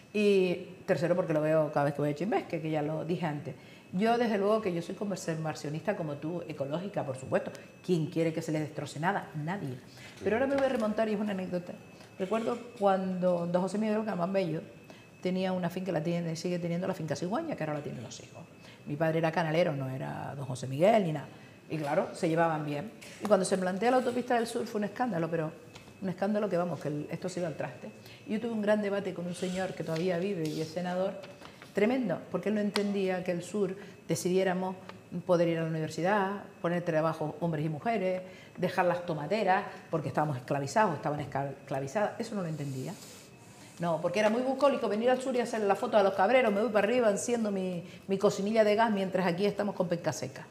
Speaker 2: Y tercero porque lo veo cada vez que voy a Chimbesque, que ya lo dije antes. Yo, desde luego, que yo soy conservacionista como tú, ecológica, por supuesto. ¿Quién quiere que se les destroce nada? Nadie. Pero ahora me voy a remontar, y es una anécdota. Recuerdo cuando don José Miguel Gamán Bello tenía una finca, la tiene, sigue teniendo la finca Cigüeña, que ahora la tienen los hijos. Mi padre era canalero, no era don José Miguel ni nada. Y claro, se llevaban bien. Y cuando se plantea la autopista del sur fue un escándalo, pero un escándalo que, vamos, que el, esto se iba al traste. Y yo tuve un gran debate con un señor que todavía vive y es senador, tremendo, porque él no entendía que el sur decidiéramos poder ir a la universidad, poner trabajo hombres y mujeres, dejar las tomateras, porque estábamos esclavizados, estaban esclavizadas, eso no lo entendía. No, porque era muy bucólico venir al sur y hacer la foto a los cabreros, me voy para arriba enciendo mi, mi cocinilla de gas mientras aquí estamos con penca seca.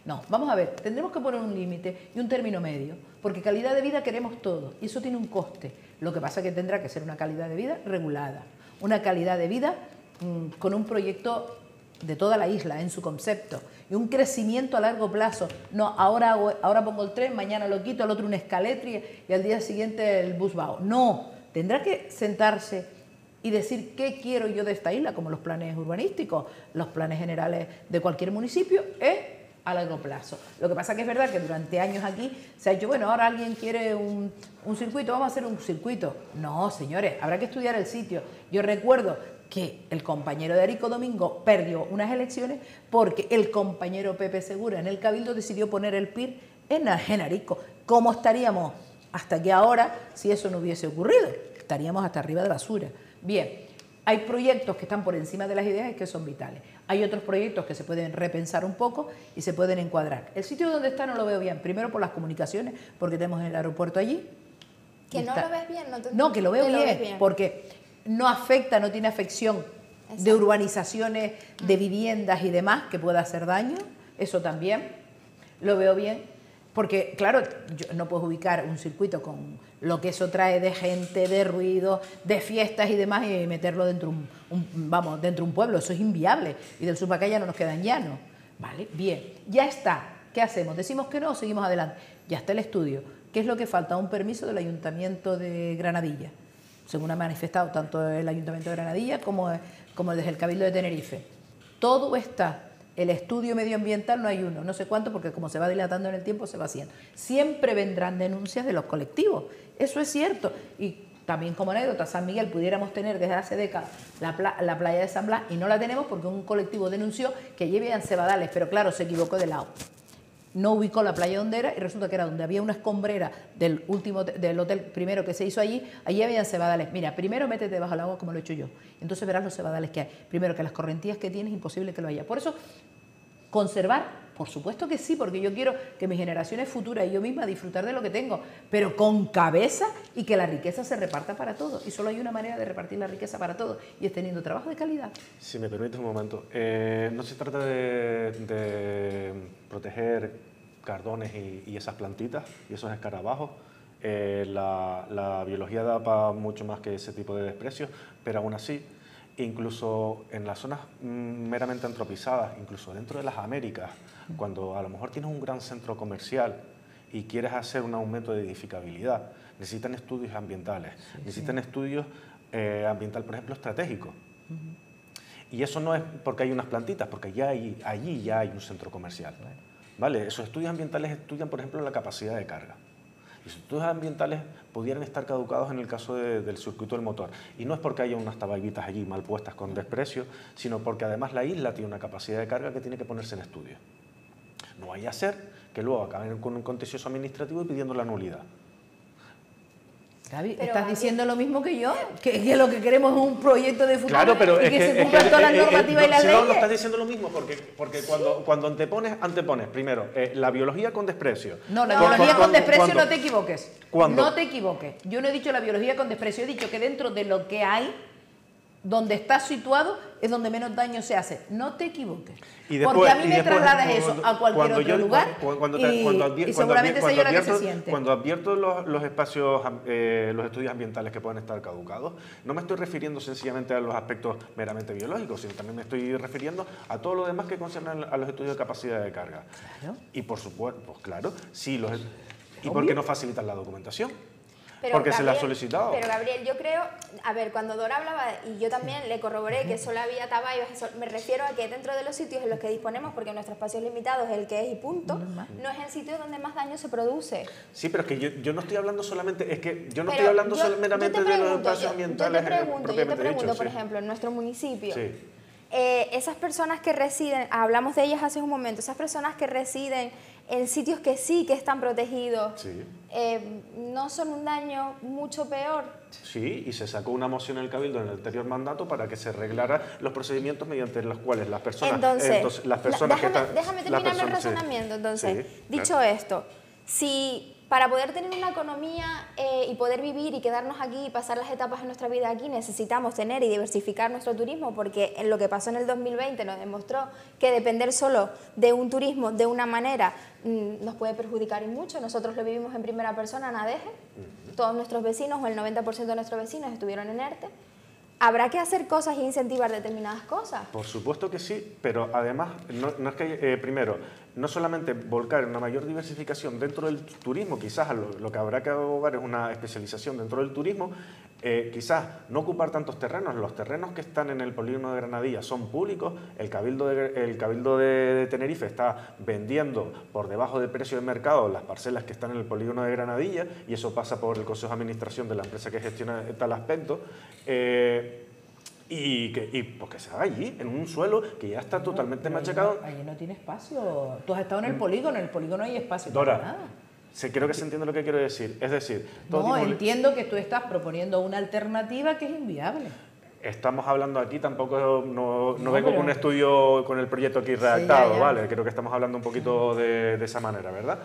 Speaker 2: No, vamos a ver, tendremos que poner un límite y un término medio, porque calidad de vida queremos todo y eso tiene un coste. Lo que pasa es que tendrá que ser una calidad de vida regulada, una calidad de vida mmm, con un proyecto de toda la isla en su concepto y un crecimiento a largo plazo. No, ahora, ahora pongo el tren, mañana lo quito, al otro una escaletri y al día siguiente el busbao. No, tendrá que sentarse y decir qué quiero yo de esta isla, como los planes urbanísticos, los planes generales de cualquier municipio, es a largo plazo. Lo que pasa que es verdad que durante años aquí se ha dicho, bueno, ahora alguien quiere un, un circuito, vamos a hacer un circuito. No, señores, habrá que estudiar el sitio. Yo recuerdo que el compañero de Erico Domingo perdió unas elecciones porque el compañero Pepe Segura en el Cabildo decidió poner el P I R en, en Arico. ¿Cómo estaríamos hasta que ahora si eso no hubiese ocurrido? Estaríamos hasta arriba de basura. Bien, hay proyectos que están por encima de las ideas y que son vitales. Hay otros proyectos que se pueden repensar un poco y se pueden encuadrar. El sitio donde está no lo veo bien. Primero por las comunicaciones, porque tenemos el aeropuerto allí.
Speaker 3: ¿Que no lo ves bien? No, te...
Speaker 2: no que lo veo
Speaker 3: que
Speaker 2: bien,
Speaker 3: lo ves bien,
Speaker 2: porque no afecta, no tiene afección Exacto. de urbanizaciones, de viviendas y demás que pueda hacer daño. Eso también lo veo bien. Porque, claro, yo no puedo ubicar un circuito con lo que eso trae de gente, de ruido, de fiestas y demás y meterlo dentro un, un, vamos, dentro de un pueblo. Eso es inviable. Y del sur para acá ya no nos quedan llanos. Vale, bien. Ya está. ¿Qué hacemos? ¿Decimos que no o seguimos adelante? Ya está el estudio. ¿Qué es lo que falta? Un permiso del Ayuntamiento de Granadilla, según ha manifestado tanto el Ayuntamiento de Granadilla como, como desde el Cabildo de Tenerife. Todo está. El estudio medioambiental no hay uno, no sé cuánto, porque como se va dilatando en el tiempo se va haciendo. Siempre vendrán denuncias de los colectivos, eso es cierto. Y también como anécdota, San Miguel pudiéramos tener desde hace décadas la, pla la playa de San Blas y no la tenemos porque un colectivo denunció que llevan cebadales, pero claro, se equivocó de lado. No ubicó la playa donde era y resulta que era donde había una escombrera del último del hotel primero que se hizo allí, allí habían cebadales. Mira, primero métete bajo el agua como lo he hecho yo, entonces verás los cebadales que hay. Primero que las correntías que tienes es imposible que lo haya. Por eso, conservar, por supuesto que sí, porque yo quiero que mis generaciones futuras y yo misma disfrutar de lo que tengo, pero con cabeza y que la riqueza se reparta para todos. Y solo hay una manera de repartir la riqueza para todos y es teniendo trabajo de calidad.
Speaker 4: Si me permites un momento, eh, no se trata de, de proteger cardones y, y esas plantitas y esos escarabajos. Eh, la, la biología da para mucho más que ese tipo de desprecios, pero aún así, incluso en las zonas meramente antropizadas, incluso dentro de las Américas, cuando a lo mejor tienes un gran centro comercial y quieres hacer un aumento de edificabilidad, necesitan estudios ambientales, sí, necesitan sí. estudios eh, ambiental, por ejemplo, estratégicos. Uh-huh. Y eso no es porque hay unas plantitas, porque ya hay, allí ya hay un centro comercial. Claro. ¿Vale? Esos estudios ambientales estudian, por ejemplo, la capacidad de carga. Y esos estudios ambientales pudieran estar caducados en el caso de, del circuito del motor. Y no es porque haya unas tabaibitas allí mal puestas con desprecio, sino porque además la isla tiene una capacidad de carga que tiene que ponerse en estudio. No vaya a ser que luego acaben con un contencioso administrativo y pidiendo la nulidad.
Speaker 2: Gaby, ¿estás aquí diciendo lo mismo que yo? Que, que lo que queremos es un proyecto de futuro
Speaker 4: claro, pero
Speaker 2: y
Speaker 4: es
Speaker 2: que,
Speaker 4: que
Speaker 2: se cumplan todas las normativas
Speaker 4: eh,
Speaker 2: y las
Speaker 4: si
Speaker 2: leyes.
Speaker 4: No, no estás diciendo lo mismo, porque, porque sí. cuando, cuando antepones, antepones primero eh, la biología con desprecio.
Speaker 2: No, la
Speaker 4: no,
Speaker 2: biología
Speaker 4: cuando,
Speaker 2: con desprecio
Speaker 4: cuando,
Speaker 2: no te equivoques.
Speaker 4: ¿cuándo?
Speaker 2: No te equivoques. Yo no he dicho la biología con desprecio, he dicho que dentro de lo que hay, donde está situado, es donde menos daño se hace. No te equivoques. Y después, porque a mí me después, trasladas cuando, eso a cualquier otro yo, lugar cuando, cuando te,
Speaker 4: y,
Speaker 2: cuando advier, y seguramente
Speaker 4: cuando
Speaker 2: señora
Speaker 4: advierto,
Speaker 2: que se siente.
Speaker 4: Cuando advierto los, los espacios, eh, los estudios ambientales que pueden estar caducados, no me estoy refiriendo sencillamente a los aspectos meramente biológicos, sino también me estoy refiriendo a todo lo demás que concierne a los estudios de capacidad de carga. Claro. Y por supuesto, pues claro, sí, los, ¿y por qué no facilitan la documentación?
Speaker 3: Pero
Speaker 4: porque
Speaker 3: Gabriel,
Speaker 4: se le ha solicitado.
Speaker 3: Pero Gabriel, yo creo, a ver, cuando Dora hablaba, y yo también le corroboré que solo había tabayos, me refiero a que dentro de los sitios en los que disponemos, porque nuestro espacio es limitado, es el que es y punto, no es el sitio donde más daño se produce.
Speaker 4: Sí, pero es que yo, yo no estoy hablando solamente, es que yo no pero estoy hablando yo, meramente pregunto, de los espacios ambientales.
Speaker 3: Yo te pregunto, yo te pregunto
Speaker 4: dicho,
Speaker 3: por
Speaker 4: sí.
Speaker 3: ejemplo, en nuestro municipio,
Speaker 4: sí.
Speaker 3: eh, esas personas que residen, hablamos de ellas hace un momento, esas personas que residen en sitios que sí que están protegidos,
Speaker 4: sí.
Speaker 3: eh, ¿no son un daño mucho peor?
Speaker 4: Sí, y se sacó una moción en el Cabildo en el anterior mandato para que se arreglaran los procedimientos mediante los cuales las personas...
Speaker 3: Entonces,
Speaker 4: entonces las personas
Speaker 3: déjame,
Speaker 4: que están,
Speaker 3: déjame terminar el razonamiento.
Speaker 4: Sí.
Speaker 3: Entonces,
Speaker 4: Sí,
Speaker 3: dicho
Speaker 4: claro.
Speaker 3: esto, si para poder tener una economía eh, y poder vivir y quedarnos aquí y pasar las etapas de nuestra vida aquí, necesitamos tener y diversificar nuestro turismo, porque en lo que pasó en el dos mil veinte nos demostró que depender solo de un turismo de una manera mmm, nos puede perjudicar y mucho. Nosotros lo vivimos en primera persona en Adeje, todos nuestros vecinos o el noventa por ciento de nuestros vecinos estuvieron en ERTE. ¿Habrá que hacer cosas e incentivar determinadas cosas?
Speaker 4: Por supuesto que sí, pero además, no, no es que, eh, primero, no solamente volcar en una mayor diversificación dentro del turismo, quizás lo, lo que habrá que abogar es una especialización dentro del turismo, eh, quizás no ocupar tantos terrenos. Los terrenos que están en el polígono de Granadilla son públicos, el Cabildo de, el Cabildo de, de Tenerife está vendiendo por debajo del precio de mercado las parcelas que están en el polígono de Granadilla, y eso pasa por el Consejo de Administración de la empresa que gestiona tal aspecto. Eh, Y que, y pues que se haga allí, en un suelo que ya está
Speaker 2: No,
Speaker 4: totalmente
Speaker 2: pero
Speaker 4: machacado.
Speaker 2: Allí no, allí no tiene espacio. Tú has estado en el polígono, en el polígono hay espacio
Speaker 4: Dora,
Speaker 2: para nada.
Speaker 4: se, creo que se entiende lo que quiero decir. Es decir, todo
Speaker 2: No,
Speaker 4: tipo de-
Speaker 2: entiendo que tú estás proponiendo una alternativa que es inviable.
Speaker 4: Estamos hablando aquí, tampoco no, no
Speaker 2: No,
Speaker 4: vengo
Speaker 2: pero-
Speaker 4: con un estudio con el proyecto aquí redactado,
Speaker 2: ya, ya.
Speaker 4: ¿vale? Creo que estamos hablando un poquito de, de esa manera, ¿verdad?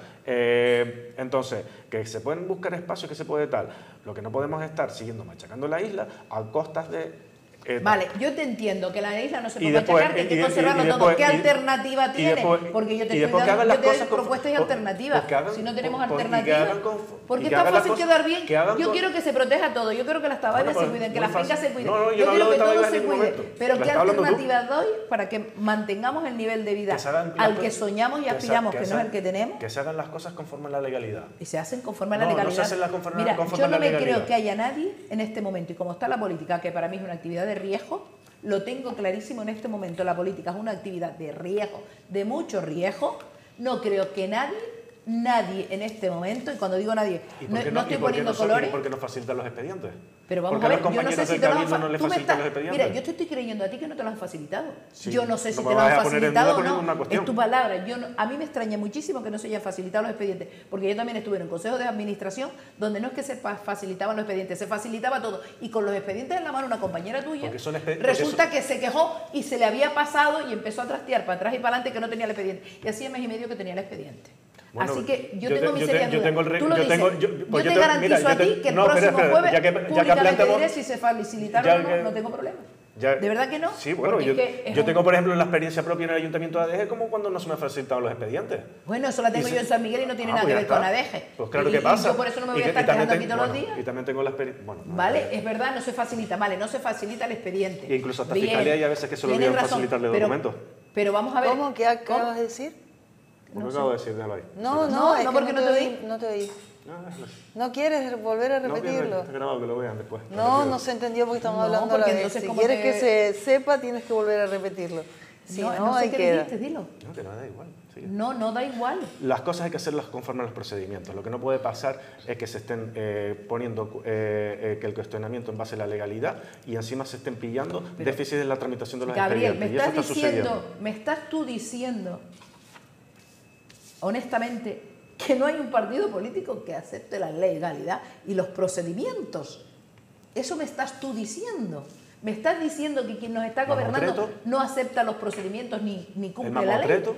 Speaker 4: Eh, entonces, que se pueden buscar espacios, que se puede tal. Lo que no podemos es estar siguiendo machacando la isla a costas de... Eh,
Speaker 2: Vale, yo te entiendo que la isla no se
Speaker 4: Y
Speaker 2: puede
Speaker 4: después-
Speaker 2: machacar, que hay
Speaker 4: y
Speaker 2: que
Speaker 4: de-
Speaker 2: conservarlo
Speaker 4: y
Speaker 2: todo.
Speaker 4: después-
Speaker 2: ¿Qué
Speaker 4: y-
Speaker 2: alternativa
Speaker 4: y
Speaker 2: tiene?
Speaker 4: después-
Speaker 2: Porque yo te
Speaker 4: y
Speaker 2: estoy
Speaker 4: después que
Speaker 2: dando
Speaker 4: hagan las
Speaker 2: yo te doy
Speaker 4: cosas con-
Speaker 2: propuestas y
Speaker 4: por-
Speaker 2: alternativas.
Speaker 4: porque hagan-
Speaker 2: Si no tenemos
Speaker 4: por- por- y que
Speaker 2: alternativas,
Speaker 4: hagan con-
Speaker 2: porque
Speaker 4: y que
Speaker 2: está
Speaker 4: hagan las
Speaker 2: fácil
Speaker 4: cosas-
Speaker 2: quedar bien.
Speaker 4: que hagan
Speaker 2: Yo
Speaker 4: con-
Speaker 2: quiero que se proteja todo. Yo quiero que las tabayas
Speaker 4: Bueno,
Speaker 2: se
Speaker 4: pues,
Speaker 2: cuiden, que
Speaker 4: muy
Speaker 2: las fincas
Speaker 4: fácil.
Speaker 2: se cuiden.
Speaker 4: No, no, yo
Speaker 2: yo
Speaker 4: no
Speaker 2: quiero
Speaker 4: hablo
Speaker 2: que
Speaker 4: de
Speaker 2: todo
Speaker 4: tabayas en
Speaker 2: se
Speaker 4: ningún
Speaker 2: cuide.
Speaker 4: momento.
Speaker 2: Pero
Speaker 4: La
Speaker 2: ¿qué
Speaker 4: está hablando tú.
Speaker 2: alternativas doy para que mantengamos el nivel de vida
Speaker 4: que se hagan
Speaker 2: al
Speaker 4: las-
Speaker 2: que soñamos y
Speaker 4: que se-
Speaker 2: aspiramos, que,
Speaker 4: se-
Speaker 2: no es el que tenemos?
Speaker 4: Que se hagan las cosas conforme a la legalidad.
Speaker 2: Y se hacen conforme a la
Speaker 4: No, no se
Speaker 2: legalidad.
Speaker 4: hacen las conforme-
Speaker 2: Mira,
Speaker 4: conforme
Speaker 2: yo
Speaker 4: a la
Speaker 2: no me
Speaker 4: legalidad.
Speaker 2: creo que haya nadie en este momento, y como está la política, que para mí es una actividad de riesgo, lo tengo clarísimo en este momento, la política es una actividad de riesgo, de mucho riesgo, no creo que nadie, nadie en este momento, y cuando digo nadie,
Speaker 4: ¿Y
Speaker 2: no,
Speaker 4: por qué
Speaker 2: no
Speaker 4: y
Speaker 2: estoy
Speaker 4: por qué
Speaker 2: poniendo
Speaker 4: no son-
Speaker 2: colores,
Speaker 4: ¿Y por qué no facilitan los expedientes?
Speaker 2: pero vamos
Speaker 4: ¿Por
Speaker 2: a
Speaker 4: qué
Speaker 2: ver,
Speaker 4: los
Speaker 2: yo no sé
Speaker 4: compañeros
Speaker 2: si
Speaker 4: del
Speaker 2: te lo han
Speaker 4: Cabildo
Speaker 2: fa-
Speaker 4: no le
Speaker 2: tú me
Speaker 4: facilitan
Speaker 2: estás-
Speaker 4: los expedientes?
Speaker 2: Mira, yo te estoy creyendo a ti que no te lo han facilitado.
Speaker 4: Sí,
Speaker 2: Yo no sé
Speaker 4: no
Speaker 2: si
Speaker 4: me
Speaker 2: te lo
Speaker 4: vayas
Speaker 2: han
Speaker 4: a poner en
Speaker 2: facilitado
Speaker 4: duda
Speaker 2: o
Speaker 4: con
Speaker 2: no.
Speaker 4: ninguna cuestión.
Speaker 2: Es tu palabra. Yo no- a mí me extraña muchísimo que no se hayan facilitado los expedientes, porque yo también estuve en un consejo de administración donde no es que se fa- facilitaban los expedientes, se facilitaba todo. Y con los expedientes en la mano, una compañera tuya
Speaker 4: Porque son expe- porque
Speaker 2: resulta
Speaker 4: son-
Speaker 2: que se quejó y se le había pasado y empezó a trastear para atrás y para adelante que no tenía el expediente. Y hacía mes y medio que tenía el expediente.
Speaker 4: Bueno,
Speaker 2: Así que yo,
Speaker 4: yo
Speaker 2: tengo
Speaker 4: te-
Speaker 2: mis
Speaker 4: yo te-
Speaker 2: serias
Speaker 4: yo
Speaker 2: dudas.
Speaker 4: tengo el re-
Speaker 2: Tú lo
Speaker 4: yo
Speaker 2: dices.
Speaker 4: tengo- yo-
Speaker 2: Yo,
Speaker 4: pues
Speaker 2: te
Speaker 4: yo te-
Speaker 2: garantizo
Speaker 4: mira, yo
Speaker 2: a
Speaker 4: te-
Speaker 2: ti que el
Speaker 4: no, espera,
Speaker 2: próximo
Speaker 4: espera,
Speaker 2: jueves
Speaker 4: ya que- ya que
Speaker 2: públicamente
Speaker 4: planteamos-
Speaker 2: diré si se facilitaron
Speaker 4: ya
Speaker 2: o no,
Speaker 4: que-
Speaker 2: no tengo problema.
Speaker 4: Ya-
Speaker 2: ¿De verdad que no?
Speaker 4: Sí, bueno,
Speaker 2: Porque
Speaker 4: yo,
Speaker 2: es que es
Speaker 4: yo
Speaker 2: un-
Speaker 4: tengo, por ejemplo, la experiencia propia en el Ayuntamiento de Adeje, como cuando no se me facilitaban los expedientes.
Speaker 2: Bueno, eso la tengo
Speaker 4: Y
Speaker 2: yo
Speaker 4: se-
Speaker 2: en San Miguel y no tiene
Speaker 4: Ah,
Speaker 2: nada
Speaker 4: pues
Speaker 2: que
Speaker 4: ya
Speaker 2: ver con
Speaker 4: está.
Speaker 2: Adeje.
Speaker 4: Pues claro
Speaker 2: y,
Speaker 4: que
Speaker 2: y
Speaker 4: pasa.
Speaker 2: yo por eso no me voy
Speaker 4: Y
Speaker 2: a
Speaker 4: que-
Speaker 2: estar
Speaker 4: y también
Speaker 2: quejando aquí
Speaker 4: tengo-
Speaker 2: todos los
Speaker 4: bueno,
Speaker 2: días.
Speaker 4: Y también tengo la experiencia. Bueno, no,
Speaker 2: Vale,
Speaker 4: no.
Speaker 2: es verdad, no se facilita, vale, no se facilita el expediente.
Speaker 4: E incluso hasta
Speaker 2: Bien,
Speaker 4: Fiscalía hay a veces que se le
Speaker 2: tienes
Speaker 4: olvidan
Speaker 2: razón,
Speaker 4: facilitarle
Speaker 2: pero-
Speaker 4: documentos.
Speaker 2: Pero vamos a ver.
Speaker 1: ¿Cómo? ¿Qué acabas de decir?
Speaker 4: ¿Cómo acabo de decir? Déjalo ahí.
Speaker 1: No,
Speaker 2: No,
Speaker 1: no, es
Speaker 2: no,
Speaker 1: que
Speaker 2: porque no te oí.
Speaker 1: No te oí.
Speaker 4: No, déjalo ahí.
Speaker 1: ¿No quieres volver a
Speaker 4: No, que
Speaker 1: repetirlo?
Speaker 4: está grabado, que lo vean después.
Speaker 1: No,
Speaker 4: Repetido.
Speaker 1: no se entendió porque estamos
Speaker 2: No,
Speaker 1: hablando a la
Speaker 2: porque
Speaker 1: vez.
Speaker 2: entonces,
Speaker 1: Si
Speaker 2: ¿cómo
Speaker 1: quieres
Speaker 2: te-
Speaker 1: que se sepa, tienes que volver a repetirlo. Si no,
Speaker 2: no, sé
Speaker 1: ahí
Speaker 2: qué
Speaker 1: queda.
Speaker 2: dijiste, dilo.
Speaker 4: No, que no da igual. sigue.
Speaker 2: No, no da igual.
Speaker 4: Las cosas hay que hacerlas conforme a los procedimientos. Lo que no puede pasar es que se estén eh, poniendo eh, eh, que el cuestionamiento en base a la legalidad y encima se estén pillando
Speaker 2: Pero-
Speaker 4: déficits en la tramitación de los
Speaker 2: Gabriel, me
Speaker 4: expedientes. Y eso
Speaker 2: estás
Speaker 4: está
Speaker 2: diciendo,
Speaker 4: sucediendo.
Speaker 2: me estás tú diciendo, honestamente, que no hay un partido político que acepte la legalidad y los procedimientos. Eso me estás tú diciendo. Me estás diciendo que quien nos está gobernando
Speaker 4: ¿Mamotreto?
Speaker 2: no acepta los procedimientos ni, ni
Speaker 4: El
Speaker 2: cumple la ley.
Speaker 4: mamotreto,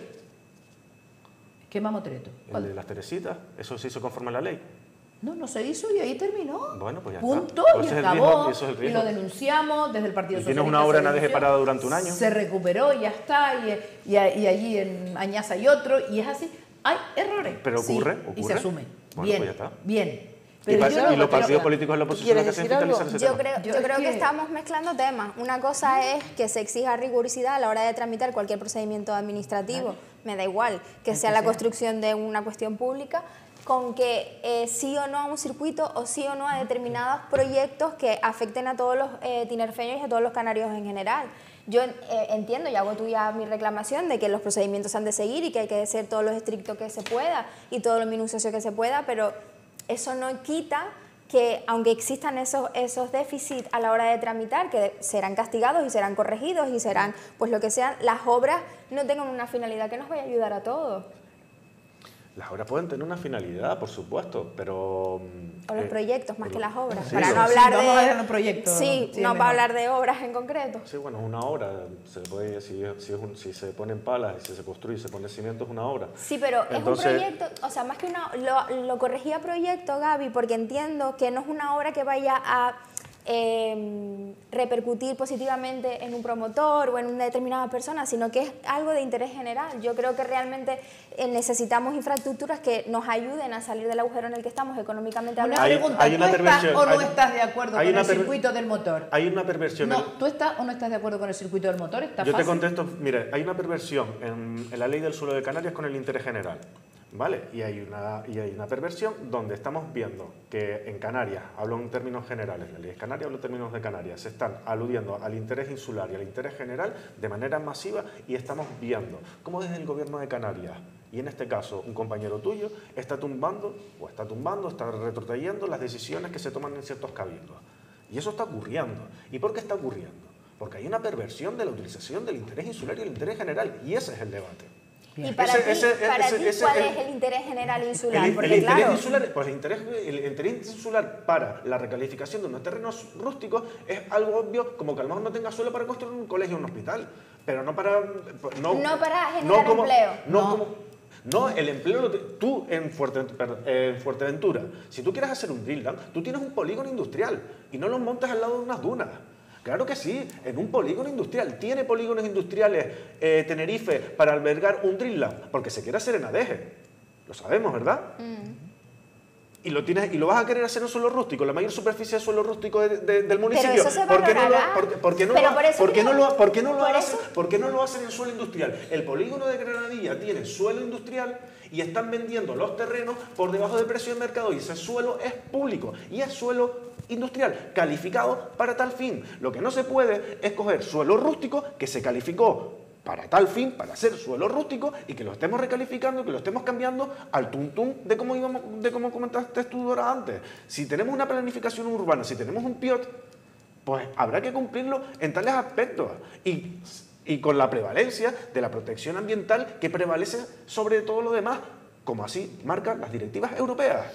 Speaker 2: ¿Qué mamotreto?
Speaker 4: el
Speaker 2: ¿Cuál?
Speaker 4: de las Teresitas, eso se hizo conforme a la ley.
Speaker 2: No, no se hizo y ahí terminó.
Speaker 4: Bueno, pues ya
Speaker 2: Punto,
Speaker 4: está.
Speaker 2: y
Speaker 4: Pues ese es el
Speaker 2: acabó.
Speaker 4: riesgo, y eso es el
Speaker 2: y
Speaker 4: riesgo.
Speaker 2: lo denunciamos desde el Partido
Speaker 4: Y
Speaker 2: Socialista.
Speaker 4: tienes una obra en
Speaker 2: se
Speaker 4: Adeje
Speaker 2: denunció,
Speaker 4: parada durante un año.
Speaker 2: Se recuperó y ya está. Y, y, y allí en Añaza hay otro. Y es así. Hay errores.
Speaker 4: Pero
Speaker 2: sí,
Speaker 4: ocurre,
Speaker 2: Y se
Speaker 4: ocurre.
Speaker 2: asume.
Speaker 4: Bueno,
Speaker 2: bien,
Speaker 4: pues ya está.
Speaker 2: bien.
Speaker 4: Y,
Speaker 2: Pero
Speaker 4: pa-
Speaker 2: yo
Speaker 4: y
Speaker 2: no-
Speaker 4: los
Speaker 2: pero-
Speaker 4: partidos políticos de la oposición
Speaker 1: quieres
Speaker 4: lo que hacen es
Speaker 1: decir algo?
Speaker 4: fiscalizar ese
Speaker 3: Yo
Speaker 4: tema.
Speaker 3: creo,
Speaker 2: Yo
Speaker 3: yo
Speaker 2: es
Speaker 3: creo que...
Speaker 2: que-
Speaker 3: estamos mezclando temas. Una cosa es que se exija rigurosidad a la hora de tramitar cualquier procedimiento administrativo. Me da igual que
Speaker 2: El
Speaker 3: sea
Speaker 2: que
Speaker 3: la
Speaker 2: sea.
Speaker 3: construcción de una cuestión pública, con que eh, sí o no a un circuito o sí o no a determinados proyectos que afecten a todos los eh, tinerfeños y a todos los canarios en general. Yo eh, entiendo y hago tuya mi reclamación de que los procedimientos han de seguir y que hay que ser todo lo estricto que se pueda y todo lo minucioso que se pueda, pero eso no quita que aunque existan esos, esos déficits a la hora de tramitar, que serán castigados y serán corregidos y serán pues lo que sean, las obras no tengan una finalidad que nos vaya a ayudar a todos.
Speaker 4: Las obras pueden tener una finalidad, por supuesto, pero...
Speaker 3: O los
Speaker 4: eh,
Speaker 3: proyectos, más
Speaker 4: o
Speaker 3: que
Speaker 4: lo-
Speaker 3: las obras.
Speaker 4: Sí,
Speaker 3: para
Speaker 4: lo-
Speaker 3: no hablar
Speaker 2: sí,
Speaker 3: de...
Speaker 2: vamos a ver los proyectos.
Speaker 3: Sí,
Speaker 2: Sí,
Speaker 3: no
Speaker 2: mejor.
Speaker 3: para hablar de obras en concreto.
Speaker 4: Sí, bueno, es una obra. Se puede, si, es- si, es un- si se ponen palas, y si se construye, se pone cimiento, es una obra.
Speaker 3: Sí, pero
Speaker 4: Entonces-
Speaker 3: es un proyecto, o sea, más que una... Lo, lo corregía proyecto, Gaby, porque entiendo que no es una obra que vaya a eh, repercutir positivamente en un promotor o en una determinada persona, sino que es algo de interés general. Yo creo que realmente eh, necesitamos infraestructuras que nos ayuden a salir del agujero en el que estamos económicamente
Speaker 2: Una
Speaker 3: hablando.
Speaker 4: Hay-
Speaker 2: pregunta,
Speaker 4: hay una
Speaker 2: ¿tú estás
Speaker 4: perversión,
Speaker 2: o no
Speaker 4: hay-
Speaker 2: estás de acuerdo
Speaker 4: hay
Speaker 2: con
Speaker 4: una
Speaker 2: el
Speaker 4: per-
Speaker 2: circuito del motor?
Speaker 4: Hay una perversión.
Speaker 2: No,
Speaker 4: en-
Speaker 2: ¿tú estás o no estás de acuerdo con el circuito del motor? Está
Speaker 4: Yo te
Speaker 2: fácil.
Speaker 4: contesto, mire, hay una perversión en, en la ley del suelo de Canarias con el interés general, ¿vale? Y hay, una, y hay una perversión donde estamos viendo que en Canarias, hablo en términos generales, la ley de Canarias, hablo en términos de Canarias, se están aludiendo al interés insular y al interés general de manera masiva y estamos viendo cómo desde el gobierno de Canarias, y en este caso un compañero tuyo, está tumbando, o está tumbando, está retrotrayendo las decisiones que se toman en ciertos cabildos. Y eso está ocurriendo. ¿Y por qué está ocurriendo? Porque hay una perversión de la utilización del interés insular y el interés general, y ese es el debate.
Speaker 3: Y para
Speaker 4: Ese-
Speaker 3: ti,
Speaker 4: ese-
Speaker 3: para
Speaker 4: ese-
Speaker 3: ti
Speaker 4: ese-
Speaker 3: ¿cuál
Speaker 4: el-
Speaker 3: es el interés general insular?
Speaker 4: El, el
Speaker 3: Porque
Speaker 4: interés
Speaker 3: claro,
Speaker 4: insular, pues el interés, el interés insular para la recalificación de unos terrenos rústicos es algo obvio, como que a lo mejor no tenga suelo para construir un colegio o un hospital, pero no para... No,
Speaker 3: No para generar
Speaker 4: como-
Speaker 3: empleo.
Speaker 4: No,
Speaker 2: No.
Speaker 4: como... No, el empleo, lo te- tú en, Fuerte- perdón, en Fuerteventura, si tú quieres hacer un drillland, tú tienes un polígono industrial y no lo montas al lado de unas dunas. Claro que sí, en un polígono industrial. Tiene polígonos industriales eh, Tenerife para albergar un drillland, porque se quiere hacer en Adeje. Lo sabemos, ¿verdad? Y lo, tienes, y lo vas a querer hacer en suelo rústico, la mayor superficie de suelo rústico de- de- del municipio.
Speaker 3: eso se
Speaker 4: ¿Por qué no lo,
Speaker 3: valorará.
Speaker 4: por qué- por qué no
Speaker 3: Pero
Speaker 4: lo-
Speaker 3: por eso
Speaker 4: por qué
Speaker 3: digo-
Speaker 4: no lo- por qué no lo
Speaker 3: por
Speaker 4: hacen-
Speaker 3: eso-
Speaker 4: por qué no lo hacen en suelo industrial? El polígono de Granadilla tiene suelo industrial y están vendiendo los terrenos por debajo del precio de mercado y ese suelo es público y es suelo industrial calificado para tal fin. Lo que no se puede es coger suelo rústico que se calificó para tal fin, para hacer suelo rústico y que lo estemos recalificando, que lo estemos cambiando al tuntún de cómo íbamos, de cómo comentaste tú Dora, antes. Si tenemos una planificación urbana, si tenemos un P I O T, pues habrá que cumplirlo en tales aspectos y, y con la prevalencia de la protección ambiental que prevalece sobre todo lo demás, como así marcan las directivas europeas.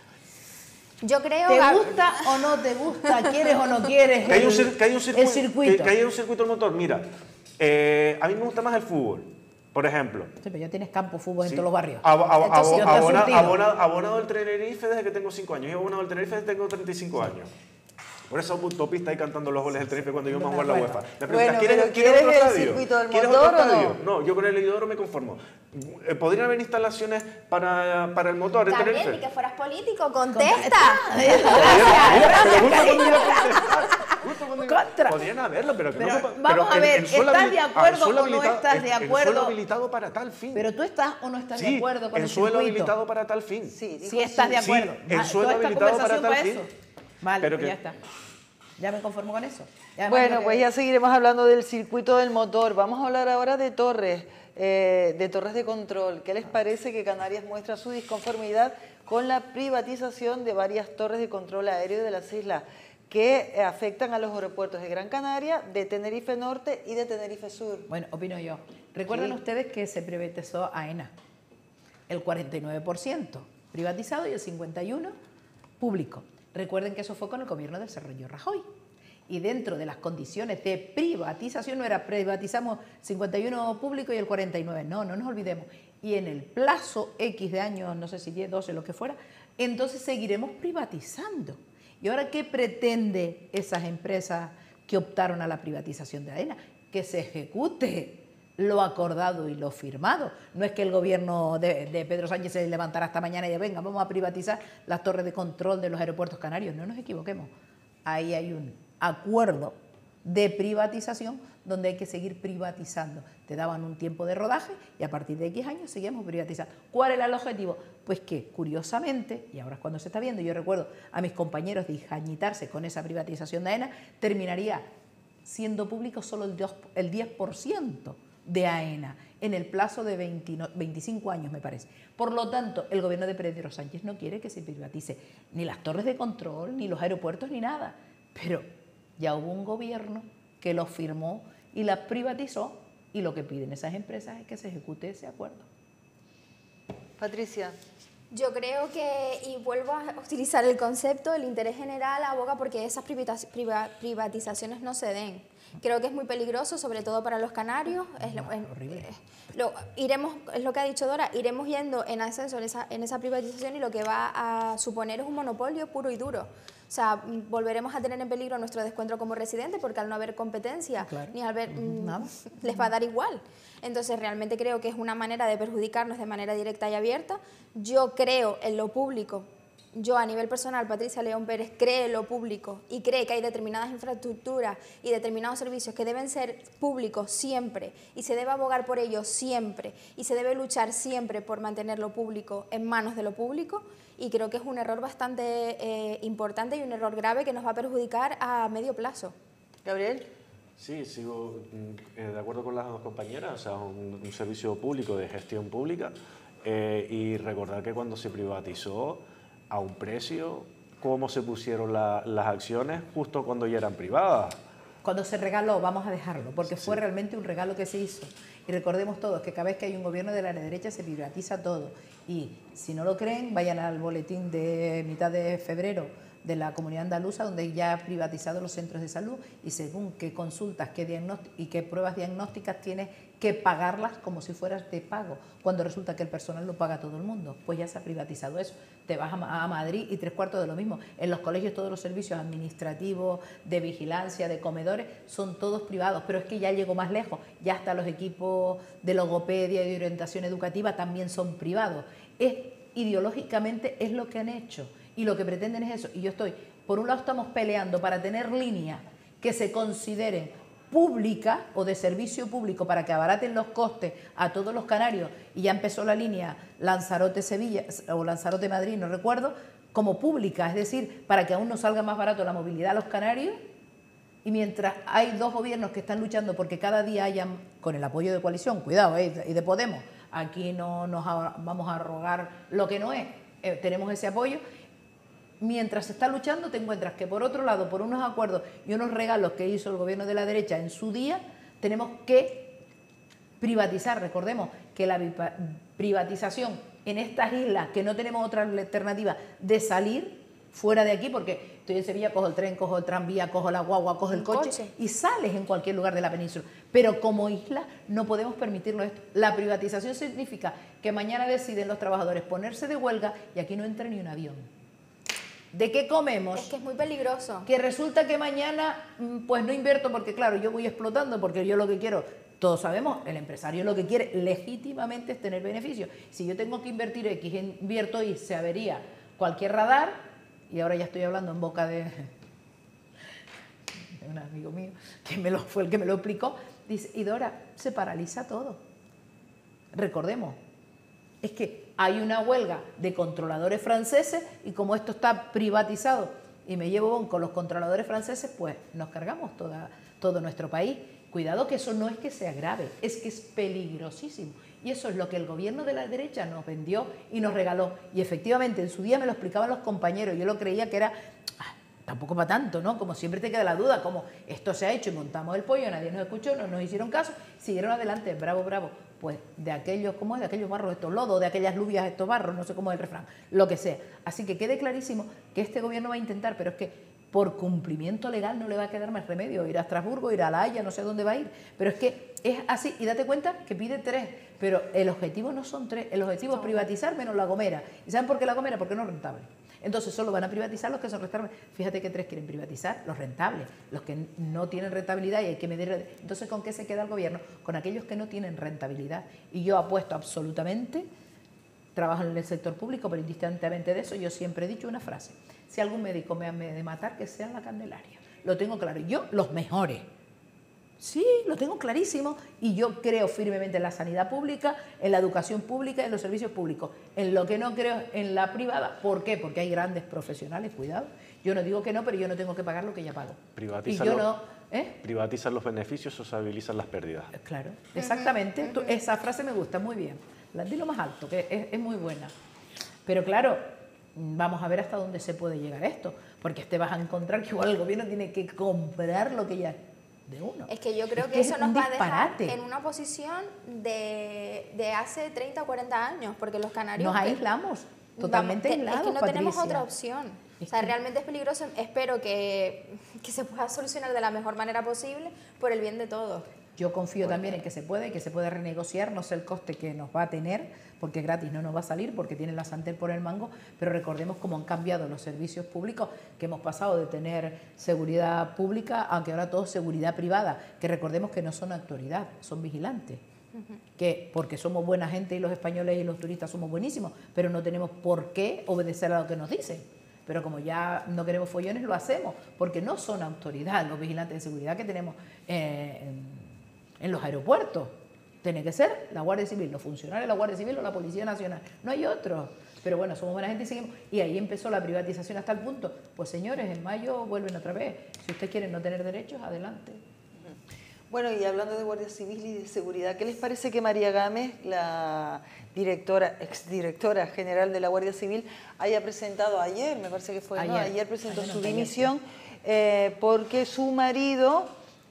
Speaker 3: yo creo...
Speaker 2: ¿Te
Speaker 3: Gaby,
Speaker 2: gusta o no te gusta? ¿Quieres o no quieres?
Speaker 4: Que hay un,
Speaker 2: el-
Speaker 4: cir- que hay un circuito,
Speaker 2: el circuito.
Speaker 4: Que, que haya un circuito del motor. Mira, eh, a mí me gusta más el fútbol, por ejemplo.
Speaker 2: Sí, pero ya tienes campo fútbol en
Speaker 4: Sí.
Speaker 2: todos los barrios.
Speaker 4: Abo- abo-
Speaker 3: Esto sí,
Speaker 4: abo-
Speaker 2: no te ha
Speaker 4: abona-
Speaker 2: surtido.
Speaker 4: abona- abonado del Tenerife desde que tengo cinco años. Yo he abonado del Tenerife desde que tengo treinta y cinco años. Por eso autopista ahí cantando los goles del Tenerife cuando íbamos a jugar la UEFA. Me preguntas,
Speaker 1: Bueno,
Speaker 4: ¿quieres,
Speaker 1: pero
Speaker 4: ¿quieres
Speaker 1: ¿quieres
Speaker 4: otro
Speaker 1: el
Speaker 4: estadio?
Speaker 1: circuito del
Speaker 4: ¿Quieres
Speaker 1: motor
Speaker 4: otro
Speaker 1: o no?
Speaker 4: estadio? No, yo con el Heliodoro me conformo. Eh, ¿Podrían haber instalaciones para, para el motor en
Speaker 3: Gabriel, ni
Speaker 4: Tenerife?
Speaker 3: que fueras político, contesta.
Speaker 4: Pero justo cuando iba a contestar, justo cuando iba-
Speaker 2: Contra.
Speaker 4: Podrían haberlo, pero que
Speaker 2: Pero
Speaker 4: no se-
Speaker 2: vamos a
Speaker 4: en-
Speaker 2: ver,
Speaker 4: en suelo
Speaker 2: ¿estás
Speaker 4: habili-
Speaker 2: de
Speaker 4: ah,
Speaker 2: acuerdo
Speaker 4: en suelo
Speaker 2: o no
Speaker 4: habilitado-
Speaker 2: estás
Speaker 4: en-
Speaker 2: de
Speaker 4: En
Speaker 2: acuerdo?
Speaker 4: suelo habilitado para tal fin.
Speaker 2: Pero tú estás o no estás de
Speaker 4: Sí,
Speaker 2: acuerdo con
Speaker 4: en
Speaker 2: el
Speaker 4: suelo
Speaker 2: circuito.
Speaker 4: habilitado para tal fin.
Speaker 1: Sí, dijo
Speaker 2: Si estás de
Speaker 1: sí.
Speaker 2: acuerdo.
Speaker 4: Sí, en
Speaker 2: Ah,
Speaker 4: suelo
Speaker 2: toda esta
Speaker 4: habilitado para
Speaker 2: conversación
Speaker 4: tal
Speaker 2: para
Speaker 4: fin.
Speaker 2: eso. Vale,
Speaker 4: Pero
Speaker 2: pues
Speaker 4: que-
Speaker 2: ya está. Ya me conformo con eso. Ya además
Speaker 1: Bueno,
Speaker 2: lo que-
Speaker 1: pues ya seguiremos hablando del circuito del motor. Vamos a hablar ahora de torres, eh, de torres de control. ¿Qué les parece que Canarias muestra su disconformidad con la privatización de varias torres de control aéreo de las islas que eh, afectan a los aeropuertos de Gran Canaria, de Tenerife Norte y de Tenerife Sur?
Speaker 2: Bueno, opino yo. Recuerden
Speaker 1: Sí.
Speaker 2: ustedes que se privatizó AENA. El cuarenta y nueve por ciento privatizado y el cincuenta y uno por ciento público. Recuerden que eso fue con el gobierno del Serrello Rajoy. Y dentro de las condiciones de privatización, no era privatizamos cincuenta y uno público y el cuarenta y nueve, no, no nos olvidemos. Y en el plazo X de años, no sé si diez, doce, lo que fuera, entonces seguiremos privatizando. ¿Y ahora qué pretende esas empresas que optaron a la privatización de AENA? Que se ejecute lo acordado y lo firmado. No es que el gobierno de, de Pedro Sánchez se levantara esta mañana y diga, venga, vamos a privatizar las torres de control de los aeropuertos canarios. No nos equivoquemos. Ahí hay un acuerdo de privatización donde hay que seguir privatizando. Te daban un tiempo de rodaje y a partir de X años seguimos privatizando. ¿Cuál era el objetivo? Pues que, curiosamente, y ahora es cuando se está viendo, yo recuerdo a mis compañeros discañitarse con esa privatización de AENA, terminaría siendo público solo el dos- el diez por ciento de AENA en el plazo de veinte, veinticinco años, me parece. Por lo tanto, el gobierno de Pedro Sánchez no quiere que se privatice ni las torres de control, ni los aeropuertos, ni nada. Pero ya hubo un gobierno que lo firmó y la privatizó, y lo que piden esas empresas es que se ejecute ese acuerdo.
Speaker 1: Patricia.
Speaker 3: Yo creo que, y vuelvo a utilizar el concepto, el interés general aboga porque esas privatizaciones no se den. Creo que es muy peligroso, sobre todo para los canarios. Es lo, es, lo, iremos, es lo que ha dicho Dora, iremos yendo en ascenso en esa, en esa privatización y lo que va a suponer es un monopolio puro y duro. O sea, volveremos a tener en peligro nuestro descuento como residente porque al no haber competencia, claro, ni al haber, mmm, les va a dar igual. Entonces, realmente creo que es una manera de perjudicarnos de manera directa y abierta. Yo creo en lo público. Yo a nivel personal, Patricia León Pérez, cree en lo público y cree que hay determinadas infraestructuras y determinados servicios que deben ser públicos siempre y se debe abogar por ellos siempre y se debe luchar siempre por mantener lo público en manos de lo público, y creo que es un error bastante eh, importante y un error grave que nos va a perjudicar a medio plazo.
Speaker 1: Gabriel.
Speaker 4: Sí, sigo eh, de acuerdo con las dos compañeras, o sea, un, un servicio público de gestión pública eh, y recordar que cuando se privatizó a un precio, cómo se pusieron la, las acciones justo cuando ya eran privadas.
Speaker 2: Cuando se regaló, vamos a dejarlo, porque sí, fue realmente un regalo que se hizo. Y recordemos todos que cada vez que hay un gobierno de la derecha se privatiza todo. Y si no lo creen, vayan al boletín de mitad de febrero de la Comunidad Andaluza, donde ya ha privatizado los centros de salud y según qué consultas qué diagnósticos y qué pruebas diagnósticas tienes que pagarlas como si fueras de pago, cuando resulta que el personal lo paga todo el mundo. Pues ya se ha privatizado eso. Te vas a, a Madrid y tres cuartos de lo mismo. En los colegios todos los servicios administrativos, de vigilancia, de comedores, son todos privados, pero es que ya llegó más lejos. Ya hasta los equipos de logopedia y de orientación educativa también son privados. Es, ideológicamente es lo que han hecho. Y lo que pretenden es eso. Y yo estoy, por un lado estamos peleando para tener líneas que se consideren públicas o de servicio público para que abaraten los costes a todos los canarios. Y ya empezó la línea Lanzarote-Sevilla o Lanzarote-Madrid, no recuerdo, como pública. Es decir, para que aún nos salga más barato la movilidad a los canarios. Y mientras hay dos gobiernos que están luchando porque cada día haya, con el apoyo de coalición, cuidado, ¿eh? Y de Podemos, aquí no nos vamos a rogar lo que no es, eh, tenemos ese apoyo. Mientras se está luchando, te encuentras que por otro lado, por unos acuerdos y unos regalos que hizo el gobierno de la derecha en su día, tenemos que privatizar. Recordemos que la privatización en estas islas, que no tenemos otra alternativa de salir fuera de aquí, porque estoy en Sevilla, cojo el tren, cojo el tranvía, cojo la guagua, cojo el coche, coche y sales en cualquier lugar de la península. Pero como isla no podemos permitirlo esto. La privatización significa que mañana deciden los trabajadores ponerse de huelga y aquí no entra ni un avión. ¿De qué comemos?
Speaker 3: Es que es muy peligroso.
Speaker 2: Que resulta que mañana, pues no invierto porque, claro, yo voy explotando porque yo lo que quiero, todos sabemos, el empresario lo que quiere legítimamente es tener beneficios. Si yo tengo que invertir X, invierto Y, se avería cualquier radar, y ahora ya estoy hablando en boca de, de un amigo mío, que me lo, fue el que me lo explicó, dice, y Dora, se paraliza todo. Recordemos, es que hay una huelga de controladores franceses y como esto está privatizado y me llevo con los controladores franceses, pues nos cargamos toda, todo nuestro país. Cuidado que eso no es que sea grave, es que es peligrosísimo. Y eso es lo que el gobierno de la derecha nos vendió y nos regaló. Y efectivamente, en su día me lo explicaban los compañeros, yo lo creía que era, ah, tampoco para tanto, ¿no? Como siempre te queda la duda, como esto se ha hecho y montamos el pollo, nadie nos escuchó, no nos hicieron caso, siguieron adelante, bravo, bravo. Pues de aquellos, ¿cómo es? De aquellos barros estos lodos, de aquellas lubias estos barros, no sé cómo es el refrán, lo que sea. Así que quede clarísimo que este gobierno va a intentar, pero es que por cumplimiento legal no le va a quedar más remedio, ir a Estrasburgo, ir a La Haya, no sé dónde va a ir, pero es que es así, y date cuenta que pide tres, pero el objetivo no son tres, el objetivo es privatizar menos La Gomera. ¿Y saben por qué La Gomera? Porque no es rentable. Entonces solo van a privatizar los que son rentables. Fíjate que tres quieren privatizar, los rentables, los que no tienen rentabilidad y hay que medir. Entonces, ¿con qué se queda el gobierno? Con aquellos que no tienen rentabilidad. Y yo apuesto absolutamente, trabajo en el sector público, pero indistentemente de eso, yo siempre he dicho una frase. Si algún médico me ha de matar, que sea en la Candelaria. Lo tengo claro. Yo, los mejores. Sí, lo tengo clarísimo y yo creo firmemente en la sanidad pública, en la educación pública, en los servicios públicos. En lo que no creo en la privada. ¿Por qué? Porque hay grandes profesionales, cuidado. Yo no digo que no, pero yo no tengo que pagar lo que ya pago.
Speaker 4: Privatizan,
Speaker 2: y yo
Speaker 4: los,
Speaker 2: no, ¿eh?
Speaker 4: privatizan los beneficios, sociabilizan las pérdidas.
Speaker 2: Claro, exactamente. Tú, esa frase me gusta muy bien. La di lo más alto, que es, es muy buena. Pero claro, vamos a ver hasta dónde se puede llegar esto. Porque te vas a encontrar que igual el gobierno tiene que comprar lo que ya de uno.
Speaker 3: Es que yo creo
Speaker 2: Es
Speaker 3: que,
Speaker 2: es
Speaker 3: eso
Speaker 2: un
Speaker 3: nos va a dejar
Speaker 2: disparate.
Speaker 3: en una posición de, de hace treinta o cuarenta años, porque los canarios...
Speaker 2: Nos
Speaker 3: que-
Speaker 2: aislamos, totalmente
Speaker 3: Vamos, te-
Speaker 2: aislados,
Speaker 3: Es que no tenemos
Speaker 2: Patricia.
Speaker 3: otra opción.
Speaker 2: Es
Speaker 3: O sea,
Speaker 2: que-
Speaker 3: realmente es peligroso. Espero que, que se pueda solucionar de la mejor manera posible por el bien de todos.
Speaker 2: Yo confío también en que se puede, que se puede renegociar, no sé el coste que nos va a tener, porque gratis no nos va a salir, porque tiene la sartén por el mango, pero recordemos cómo han cambiado los servicios públicos, que hemos pasado de tener seguridad pública, aunque ahora todo es seguridad privada, que recordemos que no son autoridad, son vigilantes. Que porque somos buena gente y los españoles y los turistas somos buenísimos, pero no tenemos por qué obedecer a lo que nos dicen. Pero como ya no queremos follones, lo hacemos, porque no son autoridad los vigilantes de seguridad que tenemos eh, en, en los aeropuertos. Tiene que ser la Guardia Civil, los funcionarios de la Guardia Civil o la Policía Nacional. No hay otro. Pero bueno, somos buena gente y seguimos. Y ahí empezó la privatización hasta el punto. Pues señores, en mayo vuelven otra vez. Si ustedes quieren no tener derechos, adelante.
Speaker 1: Bueno, y hablando de Guardia Civil y de seguridad, ¿qué les parece que María Gámez, la directora, exdirectora general de la Guardia Civil, haya presentado ayer, me parece que fue, ¿no?
Speaker 2: Ayer.
Speaker 1: Ayer presentó
Speaker 2: Ayer,
Speaker 1: su
Speaker 2: no, ayer,
Speaker 1: dimisión eh, porque su marido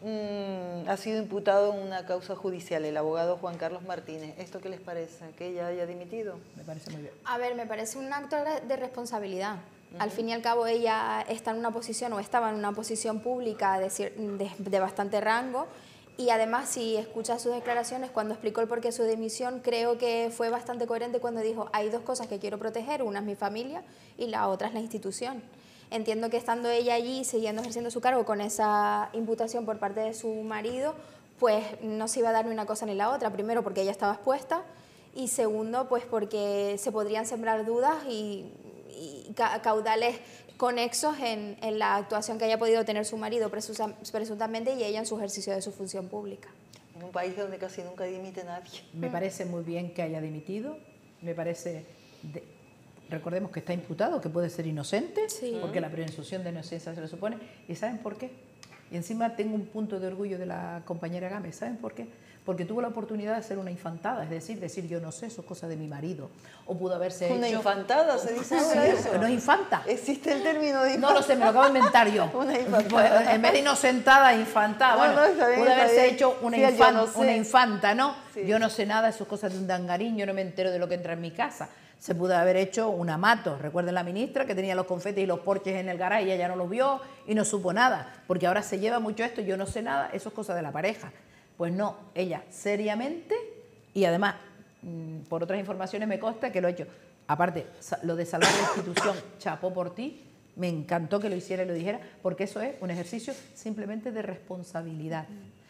Speaker 1: mm, ha sido imputado en una causa judicial, el abogado Juan Carlos Martínez. ¿Esto qué les parece? ¿Que ella haya dimitido?
Speaker 2: Me parece muy bien.
Speaker 3: A ver, me parece un acto de responsabilidad. Al fin y al cabo ella está en una posición o estaba en una posición pública de, cier- de, de bastante rango, y además si escuchas sus declaraciones cuando explicó el porqué de su dimisión, creo que fue bastante coherente cuando dijo hay dos cosas que quiero proteger, una es mi familia y la otra es la institución. Entiendo que estando ella allí, siguiendo ejerciendo su cargo con esa imputación por parte de su marido, pues no se iba a dar ni una cosa ni la otra. Primero porque ella estaba expuesta y segundo pues porque se podrían sembrar dudas y, y ca- caudales conexos en, en la actuación que haya podido tener su marido presusa- presuntamente y ella en su ejercicio de su función pública.
Speaker 1: En un país donde casi nunca dimite nadie.
Speaker 2: Me parece muy bien que haya dimitido, me parece, de- recordemos que está imputado, que puede ser inocente,
Speaker 3: Sí.
Speaker 2: porque la presunción de inocencia se le supone, y ¿saben por qué? Y encima tengo un punto de orgullo de la compañera Gámez, ¿saben por qué? Porque tuvo la oportunidad de ser una infantada, es decir, decir yo no sé, eso es cosa de mi marido, o pudo haberse
Speaker 1: Una
Speaker 2: hecho...
Speaker 1: infantada, se dice ahora
Speaker 2: Sí,
Speaker 1: eso.
Speaker 2: no infanta.
Speaker 1: Existe el término de
Speaker 2: No
Speaker 1: infantada.
Speaker 2: lo sé, me lo acabo de inventar yo.
Speaker 1: Una infantada.
Speaker 2: Pues, en vez de inocentada, infantada.
Speaker 1: No,
Speaker 2: Bueno,
Speaker 1: no, está bien,
Speaker 2: pudo
Speaker 1: está
Speaker 2: haberse
Speaker 1: bien.
Speaker 2: hecho una,
Speaker 1: Sí, yo
Speaker 2: infan-
Speaker 1: no sé.
Speaker 2: una infanta, ¿no?
Speaker 1: Sí.
Speaker 2: Yo no sé nada, eso es cosas de un dangarín, yo no me entero de lo que entra en mi casa. Se pudo haber hecho un amato. Recuerden la ministra que tenía los confetes y los porches en el garaje y ella no los vio y no supo nada. Porque ahora se lleva mucho esto, yo no sé nada, eso es cosa de la pareja. Pues no, ella seriamente, y además, mmm, por otras informaciones me consta que lo ha hecho. Aparte, sa- lo de salvar la institución, chapó por ti, me encantó que lo hiciera y lo dijera, porque eso es un ejercicio simplemente de responsabilidad.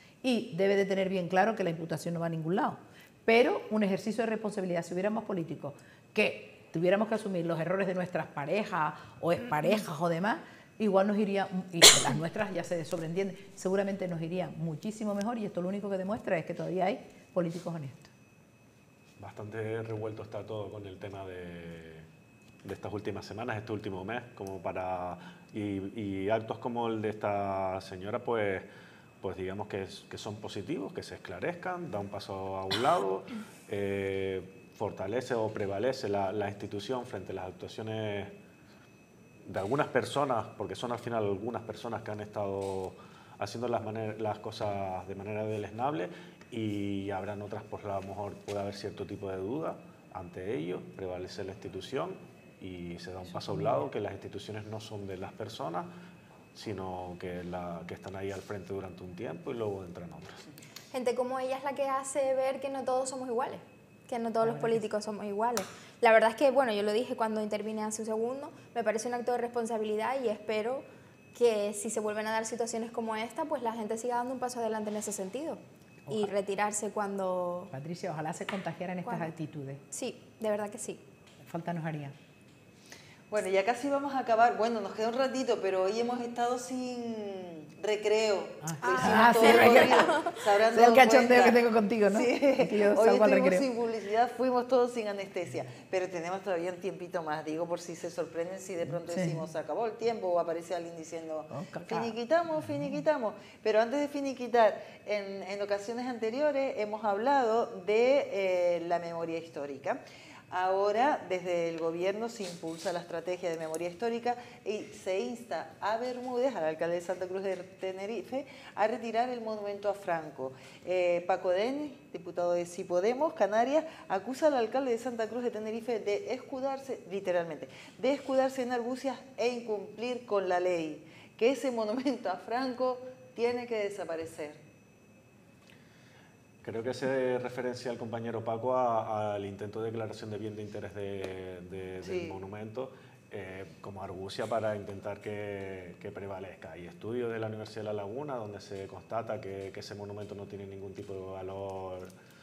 Speaker 2: Y debe de tener bien claro que la imputación no va a ningún lado. Pero un ejercicio de responsabilidad, si hubiéramos políticos que tuviéramos que asumir los errores de nuestras parejas o exparejas o demás, igual nos iría, y las nuestras ya se sobreentienden, seguramente nos iría muchísimo mejor, y esto lo único que demuestra es que todavía hay políticos honestos.
Speaker 4: Bastante revuelto está todo con el tema de, de estas últimas semanas, este último mes, como para y, y actos como el de esta señora, pues, pues digamos que, es, que son positivos, que se esclarezcan, da un paso a un lado, eh, fortalece o prevalece la, la institución frente a las actuaciones de algunas personas, porque son al final algunas personas que han estado haciendo las, maner- las cosas de manera deleznable, y habrán otras, pues a lo mejor puede haber cierto tipo de duda ante ello, prevalece la institución y se da un paso a un lado, que las instituciones no son de las personas, sino que, la, que están ahí al frente durante un tiempo y luego entran otras.
Speaker 3: Gente como ella es la que hace ver que no todos somos iguales, que no todos los políticos somos iguales. La verdad es que, bueno, yo lo dije cuando intervine hace un segundo, me parece un acto de responsabilidad y espero que si se vuelven a dar situaciones como esta, pues la gente siga dando un paso adelante en ese sentido y retirarse cuando...
Speaker 2: Patricia, ojalá se contagiaran estas
Speaker 3: ¿Cuándo?
Speaker 2: actitudes.
Speaker 3: Sí, de verdad que sí.
Speaker 2: Falta nos haría.
Speaker 1: Bueno, ya casi vamos a acabar. Bueno, nos queda un ratito, pero hoy hemos estado sin recreo.
Speaker 2: Ah,
Speaker 1: Lo hicimos
Speaker 2: ah,
Speaker 1: todo
Speaker 2: sí, recreo.
Speaker 1: corrido. Se habrán
Speaker 2: Es el
Speaker 1: dado
Speaker 2: cachondeo
Speaker 1: cuenta.
Speaker 2: que tengo contigo, ¿no?
Speaker 1: Sí.
Speaker 2: Es que yo
Speaker 1: Hoy
Speaker 2: salgo al
Speaker 1: estuvimos
Speaker 2: recreo.
Speaker 1: sin publicidad, fuimos todos sin anestesia. Pero tenemos todavía un tiempito más, digo, por si se sorprenden si de pronto
Speaker 2: Sí.
Speaker 1: decimos, se acabó el tiempo, o aparece alguien diciendo,
Speaker 2: Oh, cacao.
Speaker 1: finiquitamos, finiquitamos. Pero antes de finiquitar, en, en ocasiones anteriores hemos hablado de eh, la memoria histórica. Ahora, desde el gobierno se impulsa la estrategia de memoria histórica y se insta a Bermúdez, al alcalde de Santa Cruz de Tenerife, a retirar el monumento a Franco. Eh, Paco Denis, diputado de Sí Podemos, Canarias, acusa al alcalde de Santa Cruz de Tenerife de escudarse, literalmente, de escudarse en argucias e incumplir con la ley, que ese monumento a Franco tiene que desaparecer.
Speaker 4: Creo que hace referencia al compañero Paco a, al intento de declaración de bien de interés de, de, sí. del monumento eh, como argucia para intentar que, que prevalezca. Hay estudios de la Universidad de La Laguna donde se constata que, que ese monumento no tiene ningún tipo de valor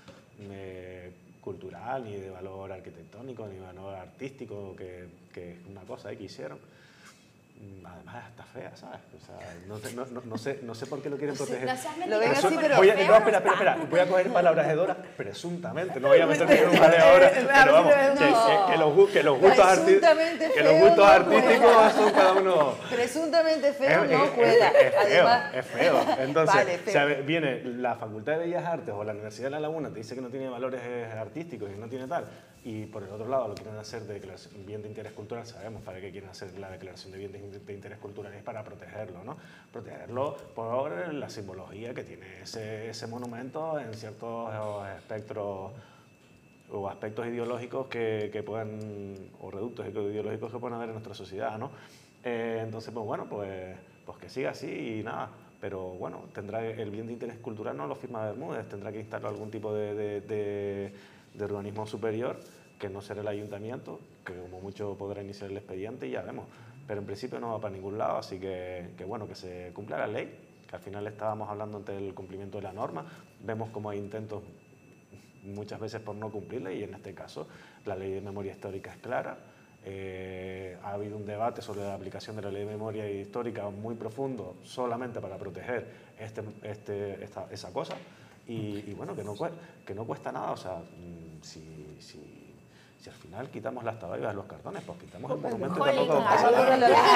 Speaker 4: eh, cultural, ni de valor arquitectónico, ni de valor artístico, que, que es una cosa eh, que hicieron. Además está fea, ¿sabes? O sea, no, no, no, sé, no sé por qué lo quieren proteger.
Speaker 3: No, lo ven
Speaker 1: así, pero
Speaker 4: voy a, no, espera, espera, espera. Voy a coger palabras de Dora, presuntamente. No voy a meterme en un jaleo ahora. Pero vamos, que, que, que, los, que los gustos, arti que los gustos artísticos son cada uno...
Speaker 1: Presuntamente feo
Speaker 4: es,
Speaker 1: no
Speaker 4: es,
Speaker 1: cuela.
Speaker 4: Es, es,
Speaker 1: Además...
Speaker 4: es feo, es feo. Entonces,
Speaker 1: vale, feo.
Speaker 4: O sea, viene la Facultad de Bellas Artes o la Universidad de La Laguna, te dice que no tiene valores artísticos y no tiene tal. Y por el otro lado lo quieren hacer de declaración, bien de interés cultural, sabemos para qué quieren hacer la declaración de bien de, de interés cultural, es para protegerlo, ¿no? Protegerlo por la simbología que tiene ese, ese monumento en ciertos espectros o aspectos ideológicos que, que puedan, o reductos ideológicos que puedan haber en nuestra sociedad, ¿no? Eh, entonces, pues bueno, pues, pues que siga así y nada. Pero bueno, tendrá el bien de interés cultural no lo firma Bermúdez, tendrá que instalar algún tipo de, de, de de organismo superior, que no será el ayuntamiento, que como mucho podrá iniciar el expediente y ya vemos. Pero en principio no va para ningún lado, así que, que bueno, que se cumpla la ley, que al final estábamos hablando ante el cumplimiento de la norma. Vemos como hay intentos muchas veces por no cumplirla y en este caso la ley de memoria histórica es clara. Eh, ha habido un debate sobre la aplicación de la ley de memoria histórica muy profundo solamente para proteger este, este, esta, esa cosa. Y, y bueno, que no, que no cuesta nada, o sea, si, si, si al final quitamos las tabaibas de los cartones, pues quitamos el monumento y tampoco pasa nada.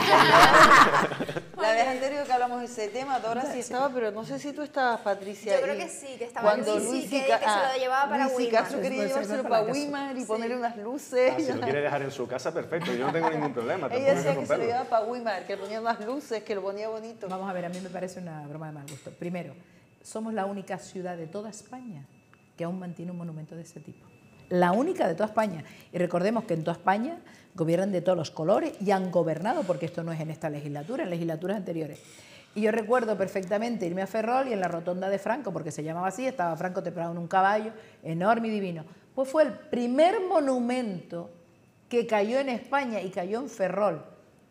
Speaker 1: La vez anterior que hablamos de ese tema, Dora sí estaba, pero no sé si tú estabas, Patricia.
Speaker 3: Yo creo que sí, que estaba
Speaker 1: cuando
Speaker 3: sí,
Speaker 1: Luis
Speaker 3: sí, que, que se lo llevaba para
Speaker 1: Luis
Speaker 3: Weimar.
Speaker 1: Caso quería llevárselo para Weimar y sí. ponerle unas luces.
Speaker 4: Ah, si lo quiere dejar en su casa, perfecto, yo no tengo ningún problema.
Speaker 1: Ella decía que, que se lo llevaba para Weimar, que ponía unas luces, que lo ponía bonito.
Speaker 2: Vamos a ver, a mí me parece una broma de mal gusto. Primero, somos la única ciudad de toda España que aún mantiene un monumento de ese tipo. La única de toda España. Y recordemos que en toda España gobiernan de todos los colores y han gobernado, porque esto no es en esta legislatura, en legislaturas anteriores. Y yo recuerdo perfectamente irme a Ferrol y en la rotonda de Franco, porque se llamaba así, estaba Franco temprano en un caballo, enorme y divino. Pues fue el primer monumento que cayó en España y cayó en Ferrol.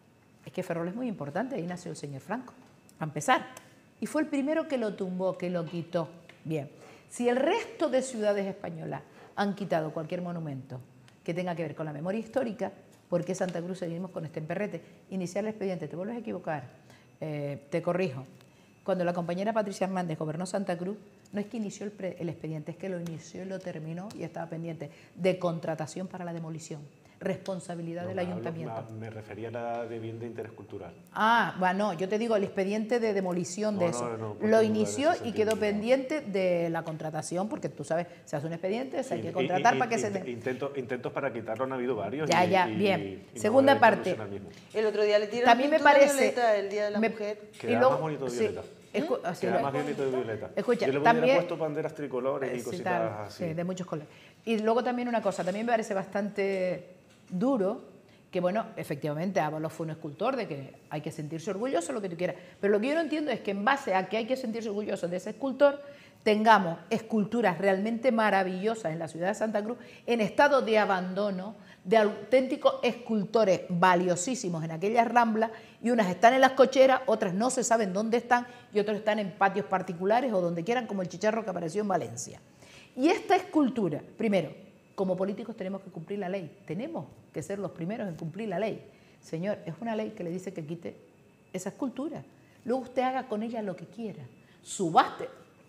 Speaker 2: Es que Ferrol es muy importante, ahí nació el señor Franco, para empezar. Y fue el primero que lo tumbó, que lo quitó. Bien, si el resto de ciudades españolas han quitado cualquier monumento que tenga que ver con la memoria histórica, ¿por qué Santa Cruz seguimos con este emperrete? Iniciar el expediente, te vuelves a equivocar, eh, te corrijo. Cuando la compañera Patricia Hernández gobernó Santa Cruz, no es que inició el, pre, el expediente, es que lo inició y lo terminó y estaba pendiente de contratación para la demolición. Responsabilidad no, del ayuntamiento.
Speaker 4: Me, me refería a la de bien de interés cultural.
Speaker 2: Ah, bueno, yo te digo el expediente de demolición
Speaker 4: no,
Speaker 2: de
Speaker 4: no,
Speaker 2: eso.
Speaker 4: No,
Speaker 2: lo inició y quedó pendiente de la contratación, porque tú sabes, se hace un expediente, se hay que contratar
Speaker 4: y, y,
Speaker 2: para que
Speaker 4: y,
Speaker 2: se...
Speaker 4: Intento, intentos para quitarlo han habido varios.
Speaker 2: Ya,
Speaker 4: y,
Speaker 2: ya,
Speaker 4: y,
Speaker 2: bien.
Speaker 4: Y
Speaker 2: Segunda
Speaker 4: no
Speaker 2: parte.
Speaker 1: El otro día le tiraron
Speaker 2: también me parece,
Speaker 1: violeta el Día de la
Speaker 2: me,
Speaker 1: Mujer.
Speaker 4: Queda luego, más bonito de violeta.
Speaker 2: Sí. Escu
Speaker 4: ¿Mm? Queda más bonito de violeta.
Speaker 2: Escucha,
Speaker 4: yo le
Speaker 2: también,
Speaker 4: puesto banderas tricolores y
Speaker 2: sí,
Speaker 4: cositas
Speaker 2: tal,
Speaker 4: así.
Speaker 2: Sí, de muchos colores. Y luego también una cosa, también me parece bastante duro, que bueno, efectivamente Ábalos fue un escultor de que hay que sentirse orgulloso de lo que tú quieras, pero lo que yo no entiendo es que en base a que hay que sentirse orgulloso de ese escultor, tengamos esculturas realmente maravillosas en la ciudad de Santa Cruz, en estado de abandono, de auténticos escultores valiosísimos en aquellas ramblas, y unas están en las cocheras, otras no se saben dónde están, y otros están en patios particulares o donde quieran, como el chicharro que apareció en Valencia. Y esta escultura, primero, como políticos tenemos que cumplir la ley, tenemos que ser los primeros en cumplir la ley. Señor, es una ley que le dice que quite esa escultura. Luego usted haga con ella lo que quiera, subaste,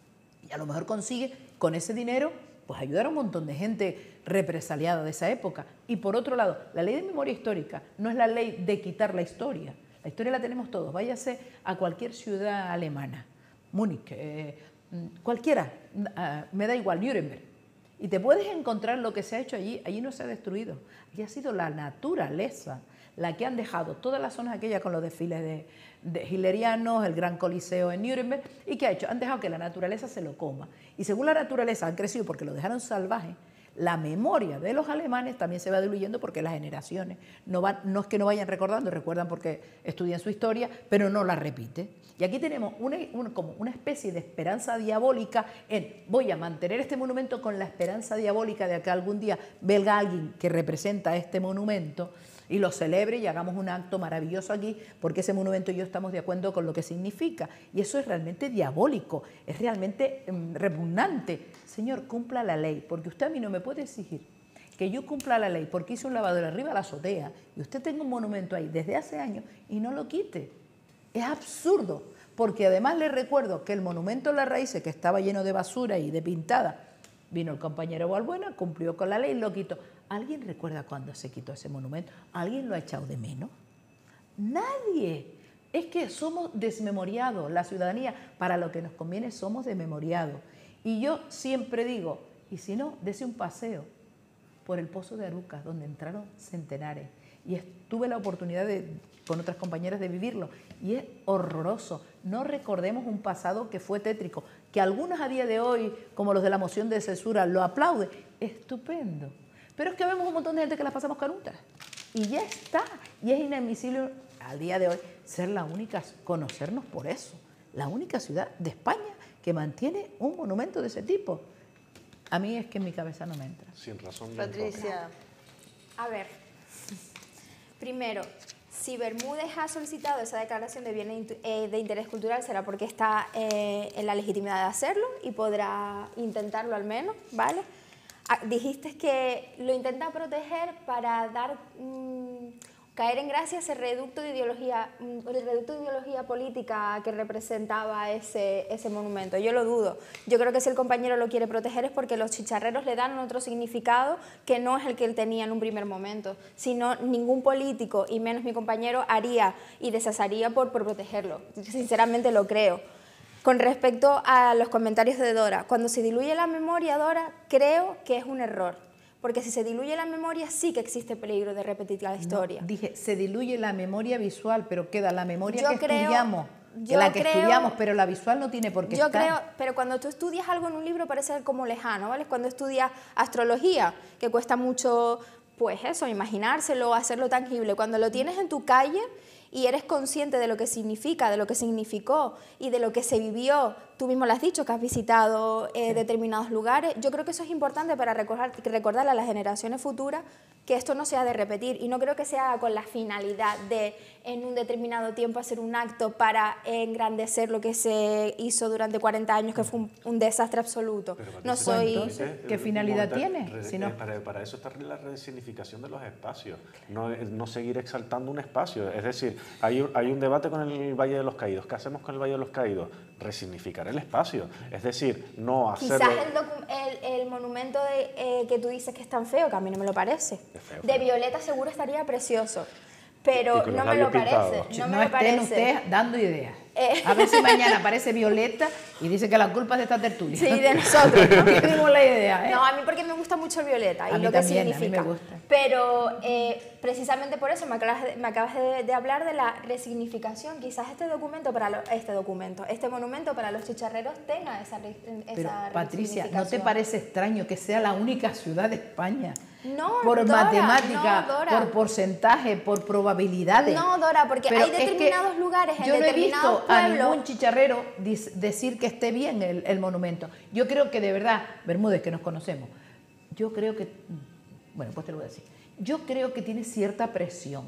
Speaker 2: y a lo mejor consigue con ese dinero pues ayudar a un montón de gente represaliada de esa época. Y por otro lado, la ley de memoria histórica no es la ley de quitar la historia. La historia la tenemos todos. Váyase a cualquier ciudad alemana, Múnich, eh, cualquiera, uh, me da igual, Nuremberg. Y te puedes encontrar lo que se ha hecho allí, allí no se ha destruido, allí ha sido la naturaleza la que han dejado todas las zonas aquellas con los desfiles de, de hitlerianos, el gran coliseo en Nuremberg, y ¿qué ha hecho? Han dejado que la naturaleza se lo coma. Y según la naturaleza han crecido porque lo dejaron salvaje, la memoria de los alemanes también se va diluyendo porque las generaciones no, van, no es que no vayan recordando, recuerdan porque estudian su historia, pero no la repiten. Y aquí tenemos una, una, como una especie de esperanza diabólica en voy a mantener este monumento con la esperanza diabólica de que algún día venga alguien que representa este monumento y lo celebre y hagamos un acto maravilloso aquí, porque ese monumento y yo estamos de acuerdo con lo que significa. Y eso es realmente diabólico, es realmente um, repugnante. Señor, cumpla la ley, porque usted a mí no me puede exigir que yo cumpla la ley porque hice un lavadero arriba a la azotea y usted tenga un monumento ahí desde hace años y no lo quite. Es absurdo, porque además le recuerdo que el monumento en las raíces, que estaba lleno de basura y de pintada, vino el compañero Balbuena, cumplió con la ley y lo quitó. ¿Alguien recuerda cuándo se quitó ese monumento? ¿Alguien lo ha echado de menos? Nadie. Es que somos desmemoriados, la ciudadanía, para lo que nos conviene somos desmemoriados. Y yo siempre digo, y si no, dese un paseo por el Pozo de Arucas, donde entraron centenares. Y tuve la oportunidad de, con otras compañeras de vivirlo, y es horroroso. No recordemos un pasado que fue tétrico, que algunos a día de hoy, como los de la moción de censura, lo aplauden. Estupendo. Pero es que vemos un montón de gente que las pasamos canutas. Y ya está. Y es inadmisible al día de hoy ser la única, conocernos por eso. La única ciudad de España que mantiene un monumento de ese tipo. A mí es que en mi cabeza no me entra.
Speaker 4: Sin razón.
Speaker 1: Patricia.
Speaker 3: A ver, primero, si Bermúdez ha solicitado esa declaración de bienes de interés cultural, será porque está eh, en la legitimidad de hacerlo y podrá intentarlo al menos, ¿vale? Ah, dijiste que lo intenta proteger para dar mmm, caer en gracia ese reducto de ideología, mmm, el reducto de ideología política que representaba ese, ese monumento. Yo lo dudo. Yo creo que si el compañero lo quiere proteger es porque los chicharreros le dan otro significado que no es el que él tenía en un primer momento. Si no, ningún político, y menos mi compañero, haría y deshacería por, por protegerlo. Sinceramente lo creo. Con respecto a los comentarios de Dora, cuando se diluye la memoria, Dora, creo que es un error. Porque si se diluye la memoria, sí que existe peligro de repetir la historia.
Speaker 2: No, dije, se diluye la memoria visual, pero queda la memoria
Speaker 3: yo
Speaker 2: que
Speaker 3: creo,
Speaker 2: estudiamos.
Speaker 3: Yo
Speaker 2: la que
Speaker 3: creo,
Speaker 2: estudiamos, pero la visual no tiene por qué
Speaker 3: yo
Speaker 2: estar.
Speaker 3: Creo, pero cuando tú estudias algo en un libro parece como lejano, ¿vale? Cuando estudias astrología, que cuesta mucho, pues eso, imaginárselo, hacerlo tangible. Cuando lo tienes en tu calle y eres consciente de lo que significa, de lo que significó y de lo que se vivió, tú mismo lo has dicho, que has visitado eh, sí. determinados lugares, yo creo que eso es importante para recordar, recordarle a las generaciones futuras que esto no se ha de repetir, y no creo que se haga con la finalidad de en un determinado tiempo hacer un acto para engrandecer lo que se hizo durante cuarenta años, que fue un, un desastre absoluto.
Speaker 4: Pero,
Speaker 3: no soy...
Speaker 2: Entonces, ¿qué finalidad tiene?
Speaker 4: Re,
Speaker 2: si no...
Speaker 4: para, para eso está la resignificación de los espacios, no, no seguir exaltando un espacio. Es decir, hay, hay un debate con el Valle de los Caídos. ¿Qué hacemos con el Valle de los Caídos? Resignificar el espacio. Es decir, no hacerlo...
Speaker 3: Quizás el, el, el monumento de, eh, que tú dices que es tan feo, que a mí no me lo parece.
Speaker 4: Feo,
Speaker 3: de Violeta seguro estaría precioso, pero no me lo parece. No,
Speaker 2: no
Speaker 3: me lo
Speaker 2: estén
Speaker 3: parece.
Speaker 2: ustedes dando ideas.
Speaker 3: Eh.
Speaker 2: A ver si mañana aparece Violeta y dice que la culpa es de esta tertulia.
Speaker 3: Sí, de nosotros.
Speaker 2: No tenemos la idea, ¿eh?
Speaker 3: No, a mí porque me gusta mucho el Violeta y
Speaker 2: a mí
Speaker 3: lo que
Speaker 2: también,
Speaker 3: significa.
Speaker 2: A mí me gusta.
Speaker 3: Pero eh, precisamente por eso me acabas, de, me acabas de, de hablar de la resignificación. Quizás este documento para lo, este documento, este monumento para los chicharreros tenga esa, esa
Speaker 2: Pero, Patricia, ¿no te parece extraño que sea la única ciudad de España?
Speaker 3: No,
Speaker 2: por
Speaker 3: Dora,
Speaker 2: matemática,
Speaker 3: no, Dora.
Speaker 2: por porcentaje, por probabilidades.
Speaker 3: No, Dora, porque
Speaker 2: pero
Speaker 3: hay determinados
Speaker 2: es que
Speaker 3: lugares en
Speaker 2: yo no he
Speaker 3: determinados
Speaker 2: visto
Speaker 3: pueblos.
Speaker 2: A ningún chicharrero decir que esté bien el, el monumento. Yo creo que de verdad, Bermúdez, que nos conocemos, yo creo que, bueno, pues te lo voy a decir, yo creo que tiene cierta presión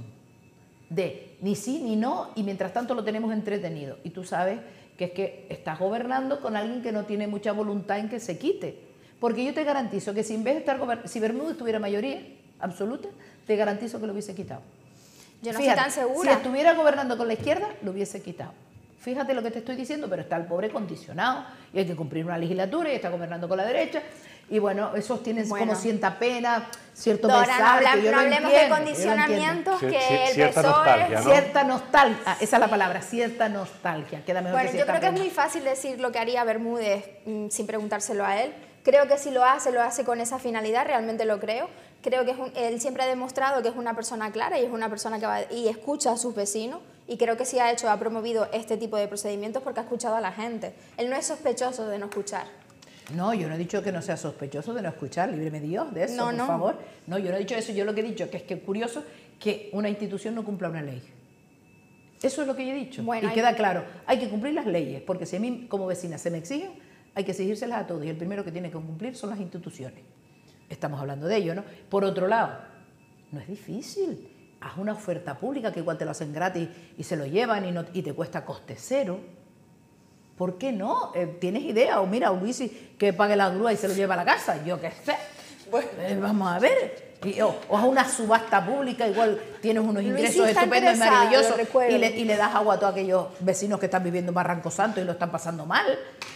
Speaker 2: de ni sí ni no, y mientras tanto lo tenemos entretenido. Y tú sabes que es que estás gobernando con alguien que no tiene mucha voluntad en que se quite. Porque yo te garantizo que si en vez de estar gobernando, si Bermúdez tuviera mayoría absoluta, te garantizo que lo hubiese quitado.
Speaker 3: Yo no
Speaker 2: Fíjate,
Speaker 3: estoy tan segura.
Speaker 2: Si estuviera gobernando con la izquierda, lo hubiese quitado. Fíjate lo que te estoy diciendo, pero está el pobre condicionado y hay que cumplir una legislatura y está gobernando con la derecha. Y bueno, esos tienen bueno. como cierta pena, cierto
Speaker 3: Dora,
Speaker 2: mensaje,
Speaker 3: no, habla,
Speaker 2: que yo
Speaker 3: no
Speaker 2: lo
Speaker 3: hablemos
Speaker 2: entiendo,
Speaker 3: de condicionamientos, que
Speaker 4: sí,
Speaker 3: el
Speaker 4: cierta
Speaker 3: P S O E...
Speaker 4: nostalgia, ¿no?
Speaker 2: Cierta nostalgia, ah, esa es la palabra, cierta nostalgia. Queda mejor
Speaker 3: bueno,
Speaker 2: que
Speaker 3: yo
Speaker 2: cierta
Speaker 3: creo que
Speaker 2: pena.
Speaker 3: es muy fácil decir lo que haría Bermúdez mmm, sin preguntárselo a él, Creo que si lo hace, lo hace con esa finalidad, realmente lo creo. Creo que es un, él siempre ha demostrado que es una persona clara y es una persona que va y escucha a sus vecinos, y creo que sí ha hecho, ha promovido este tipo de procedimientos porque ha escuchado a la gente. Él no es sospechoso de no escuchar.
Speaker 2: No, yo no he dicho que no sea sospechoso de no escuchar, líbreme Dios de eso,
Speaker 3: no,
Speaker 2: por
Speaker 3: no.
Speaker 2: favor. No, yo no he dicho eso, yo lo que he dicho que es que es curioso que una institución no cumpla una ley. Eso es lo que yo he dicho.
Speaker 3: Bueno,
Speaker 2: y
Speaker 3: hay...
Speaker 2: queda claro, hay que cumplir las leyes, porque si a mí como vecina se me exigen, hay que exigírselas a todos, y el primero que tiene que cumplir son las instituciones. Estamos hablando de ello, ¿no? Por otro lado, no es difícil. Haz una oferta pública que igual te lo hacen gratis y se lo llevan y, no, y te cuesta coste cero. ¿Por qué no? Eh, ¿Tienes idea? O mira, o Luisi que pague la grúa y se lo lleva a la casa. Yo qué sé. Bueno, eh, vamos a ver. Y, o, o haz una subasta pública, igual tienes unos ingresos estupendos y maravillosos y le, y le das agua a todos aquellos vecinos que están viviendo en Barranco Santo y lo están pasando mal.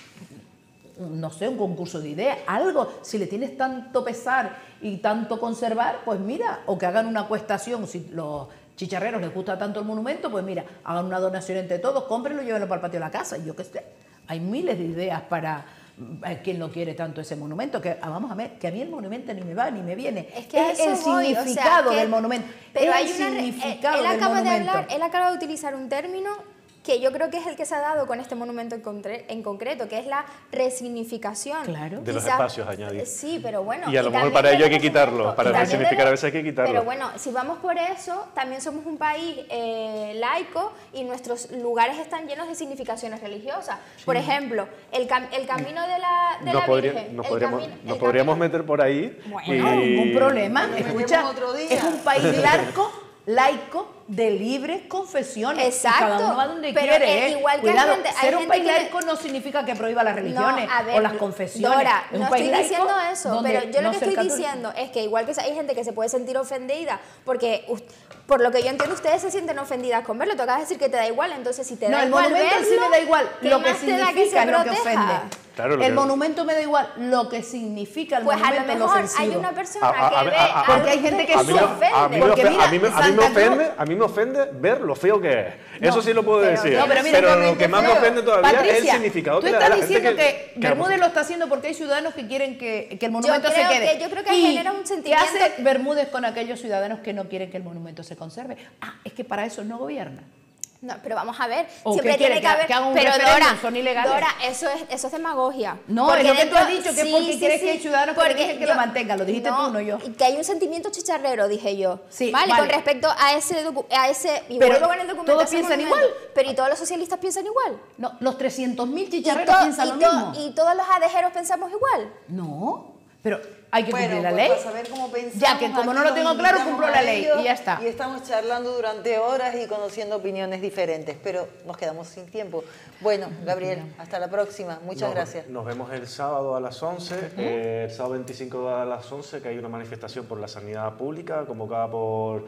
Speaker 2: No sé, un concurso de ideas, algo. Si le tienes tanto pesar y tanto conservar, pues mira, o que hagan una acuestación, si los chicharreros les gusta tanto el monumento, pues mira, hagan una donación entre todos, cómprenlo y llévenlo para el patio de la casa. Yo qué sé, hay miles de ideas para eh, quien no quiere tanto ese monumento, que ah, vamos a ver, que a mí el monumento ni me va ni me viene.
Speaker 3: Es que
Speaker 2: es el
Speaker 3: voy,
Speaker 2: significado
Speaker 3: o sea, que,
Speaker 2: del monumento.
Speaker 3: Pero
Speaker 2: es
Speaker 3: hay
Speaker 2: el
Speaker 3: una,
Speaker 2: significado
Speaker 3: él, él
Speaker 2: del
Speaker 3: acaba
Speaker 2: monumento.
Speaker 3: de hablar, él acaba de utilizar un término que yo creo que es el que se ha dado con este monumento en, concre en concreto, que es la resignificación.
Speaker 2: Claro.
Speaker 4: De los
Speaker 3: Quizás,
Speaker 4: espacios, añadir.
Speaker 3: Sí, pero bueno.
Speaker 4: Y a lo
Speaker 3: y
Speaker 4: mejor
Speaker 3: también
Speaker 4: para ello hay que
Speaker 3: tenemos
Speaker 4: quitarlo,
Speaker 3: esto,
Speaker 4: para
Speaker 3: y también
Speaker 4: resignificar
Speaker 3: de-
Speaker 4: a veces hay que quitarlo.
Speaker 3: Pero bueno, si vamos por eso, también somos un país eh, laico y nuestros lugares están llenos de significaciones religiosas. Sí. Por ejemplo, el, cam el camino de la, de
Speaker 4: nos
Speaker 3: la
Speaker 4: podría,
Speaker 3: Virgen.
Speaker 4: nos
Speaker 3: el
Speaker 4: podríamos,
Speaker 3: camino,
Speaker 4: nos
Speaker 3: el
Speaker 4: podríamos
Speaker 3: camino.
Speaker 4: meter por ahí.
Speaker 2: Bueno,
Speaker 4: y...
Speaker 2: no, ningún problema.
Speaker 1: Nos
Speaker 2: Escucha,
Speaker 1: metemos otro día.
Speaker 2: es un país laico, laico, de libres confesiones.
Speaker 3: Exacto.
Speaker 2: Y cada uno va donde
Speaker 3: Pero,
Speaker 2: quiere.
Speaker 3: eh,
Speaker 2: ¿eh?
Speaker 3: igual que hay
Speaker 2: Cuidado,
Speaker 3: gente- hay
Speaker 2: ser un
Speaker 3: gente
Speaker 2: país
Speaker 3: que-
Speaker 2: laico no significa que prohíba las religiones
Speaker 3: No, a ver,
Speaker 2: o las confesiones.
Speaker 3: Dora,
Speaker 2: Es un
Speaker 3: no
Speaker 2: país
Speaker 3: estoy
Speaker 2: laico
Speaker 3: diciendo eso,
Speaker 2: donde
Speaker 3: pero yo lo
Speaker 2: no
Speaker 3: que
Speaker 2: ser
Speaker 3: estoy
Speaker 2: católico.
Speaker 3: diciendo es que igual que hay gente que se puede sentir ofendida, porque us- por lo que yo entiendo ustedes se sienten ofendidas con verlo, tú acabas de decir que te da igual, entonces si te
Speaker 2: No,
Speaker 3: da
Speaker 2: el
Speaker 3: igual
Speaker 2: monumento en sí
Speaker 3: verlo,
Speaker 2: me da igual,
Speaker 3: ¿qué
Speaker 2: lo que
Speaker 3: más te da que
Speaker 2: significa
Speaker 3: se
Speaker 2: es lo que
Speaker 3: proteja?
Speaker 2: ofende.
Speaker 4: Claro, lo
Speaker 2: el
Speaker 4: que-
Speaker 2: monumento me da igual, lo que significa el
Speaker 3: Pues a lo
Speaker 2: monumento es lo
Speaker 3: mejor hay
Speaker 2: ofensivo.
Speaker 3: una persona
Speaker 4: A- a-
Speaker 3: que
Speaker 4: a-
Speaker 3: ve
Speaker 4: a- a-
Speaker 3: algo
Speaker 2: porque hay gente que
Speaker 3: y
Speaker 4: a mí,
Speaker 3: se
Speaker 4: me,
Speaker 2: sufre.
Speaker 4: a, mí me
Speaker 2: Porque
Speaker 4: ofe-
Speaker 2: mira,
Speaker 4: a mí me- a mí me
Speaker 2: Santa Cruz-
Speaker 4: ofende, a mí me ofende ver lo feo que es. Eso sí lo puedo
Speaker 3: pero-
Speaker 4: decir.
Speaker 3: no, pero
Speaker 2: mira,
Speaker 4: lo
Speaker 2: realmente
Speaker 4: que más me
Speaker 2: feo.
Speaker 4: ofende todavía es el
Speaker 2: Patricia,
Speaker 4: significado
Speaker 2: tú
Speaker 4: que le da
Speaker 2: estás
Speaker 4: la gente
Speaker 2: diciendo que,
Speaker 4: que
Speaker 2: Bermúdez lo está haciendo porque hay ciudadanos que quieren que, que el monumento
Speaker 3: creo
Speaker 2: se quede.
Speaker 3: que- yo creo que
Speaker 2: ¿Y
Speaker 3: genera un sentimiento-
Speaker 2: ¿Qué hace Bermúdez con aquellos ciudadanos que no quieren que el monumento se conserve? Ah, es que para eso no gobierna.
Speaker 3: No, pero vamos a ver,
Speaker 2: ¿O
Speaker 3: siempre
Speaker 2: qué quiere?
Speaker 3: tiene que
Speaker 2: ¿Que-
Speaker 3: haber...
Speaker 2: que haga un
Speaker 3: pero
Speaker 2: referéndum?
Speaker 3: Dora,
Speaker 2: Son ilegales.
Speaker 3: Dora, eso es, eso es demagogia.
Speaker 2: No,
Speaker 3: Porque
Speaker 2: es lo que tú
Speaker 3: dentro-
Speaker 2: has dicho, que porque quieres que hay ciudadanos que te
Speaker 3: porque
Speaker 2: dicen que lo mantengan. Lo dijiste tú, no yo.
Speaker 3: y Que hay un sentimiento chicharrero, dije yo.
Speaker 2: Sí,
Speaker 3: vale,
Speaker 2: vale.
Speaker 3: con respecto a ese, docu- a ese y
Speaker 2: Pero
Speaker 3: vuelvo con el documento.
Speaker 2: todos
Speaker 3: ese
Speaker 2: piensan
Speaker 3: monumento.
Speaker 2: igual.
Speaker 3: Pero ¿y todos los socialistas piensan igual?
Speaker 2: No, los trescientos mil
Speaker 3: ¿Y,
Speaker 2: chicharreros
Speaker 3: to-
Speaker 2: piensan
Speaker 3: y
Speaker 2: lo
Speaker 3: to-
Speaker 2: mismo.
Speaker 3: y todos los adejeros pensamos igual?
Speaker 2: No, pero hay que
Speaker 1: Bueno,
Speaker 2: cumplir la
Speaker 1: pues
Speaker 2: ley.
Speaker 1: para saber cómo pensamos,
Speaker 2: Ya que como no
Speaker 1: aquí
Speaker 2: lo tengo
Speaker 1: los
Speaker 2: claro,
Speaker 1: invitamos
Speaker 2: cumplo la
Speaker 1: a
Speaker 2: ley
Speaker 1: ellos
Speaker 2: y ya está.
Speaker 1: Y estamos charlando durante horas y conociendo opiniones diferentes, pero nos quedamos sin tiempo. Bueno, Gabriel, hasta la próxima. Muchas
Speaker 4: nos,
Speaker 1: gracias.
Speaker 4: Nos vemos el sábado a las once, eh, el sábado veinticinco a las once, que hay una manifestación por la sanidad pública convocada por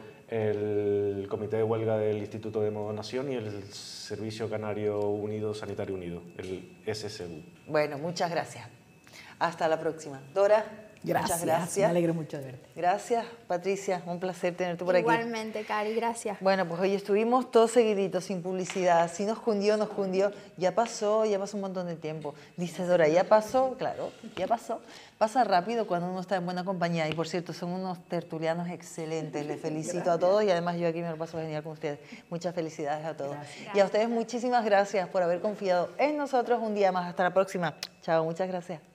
Speaker 4: el Comité de Huelga del Instituto de Modonación y el Servicio Canario Unido Sanitario Unido, el S S U.
Speaker 1: Bueno, muchas gracias. Hasta la próxima. Dora,
Speaker 2: Gracias,
Speaker 1: muchas gracias.
Speaker 2: me alegro mucho de verte.
Speaker 1: Gracias, Patricia. Un placer tenerte por aquí.
Speaker 3: Igualmente, Cari, gracias.
Speaker 1: Bueno, pues hoy estuvimos todos seguiditos, sin publicidad. Si nos cundió, nos cundió. Ya pasó, ya pasó un montón de tiempo. Dice Dora, ya pasó, claro, ya pasó. Pasa rápido cuando uno está en buena compañía. Y por cierto, son unos tertulianos excelentes. Les felicito a todos y además yo aquí me lo paso genial con ustedes. Muchas felicidades a todos.
Speaker 2: Gracias.
Speaker 1: Y a ustedes muchísimas gracias por haber confiado en nosotros un día más. Hasta la próxima. Chao, muchas gracias.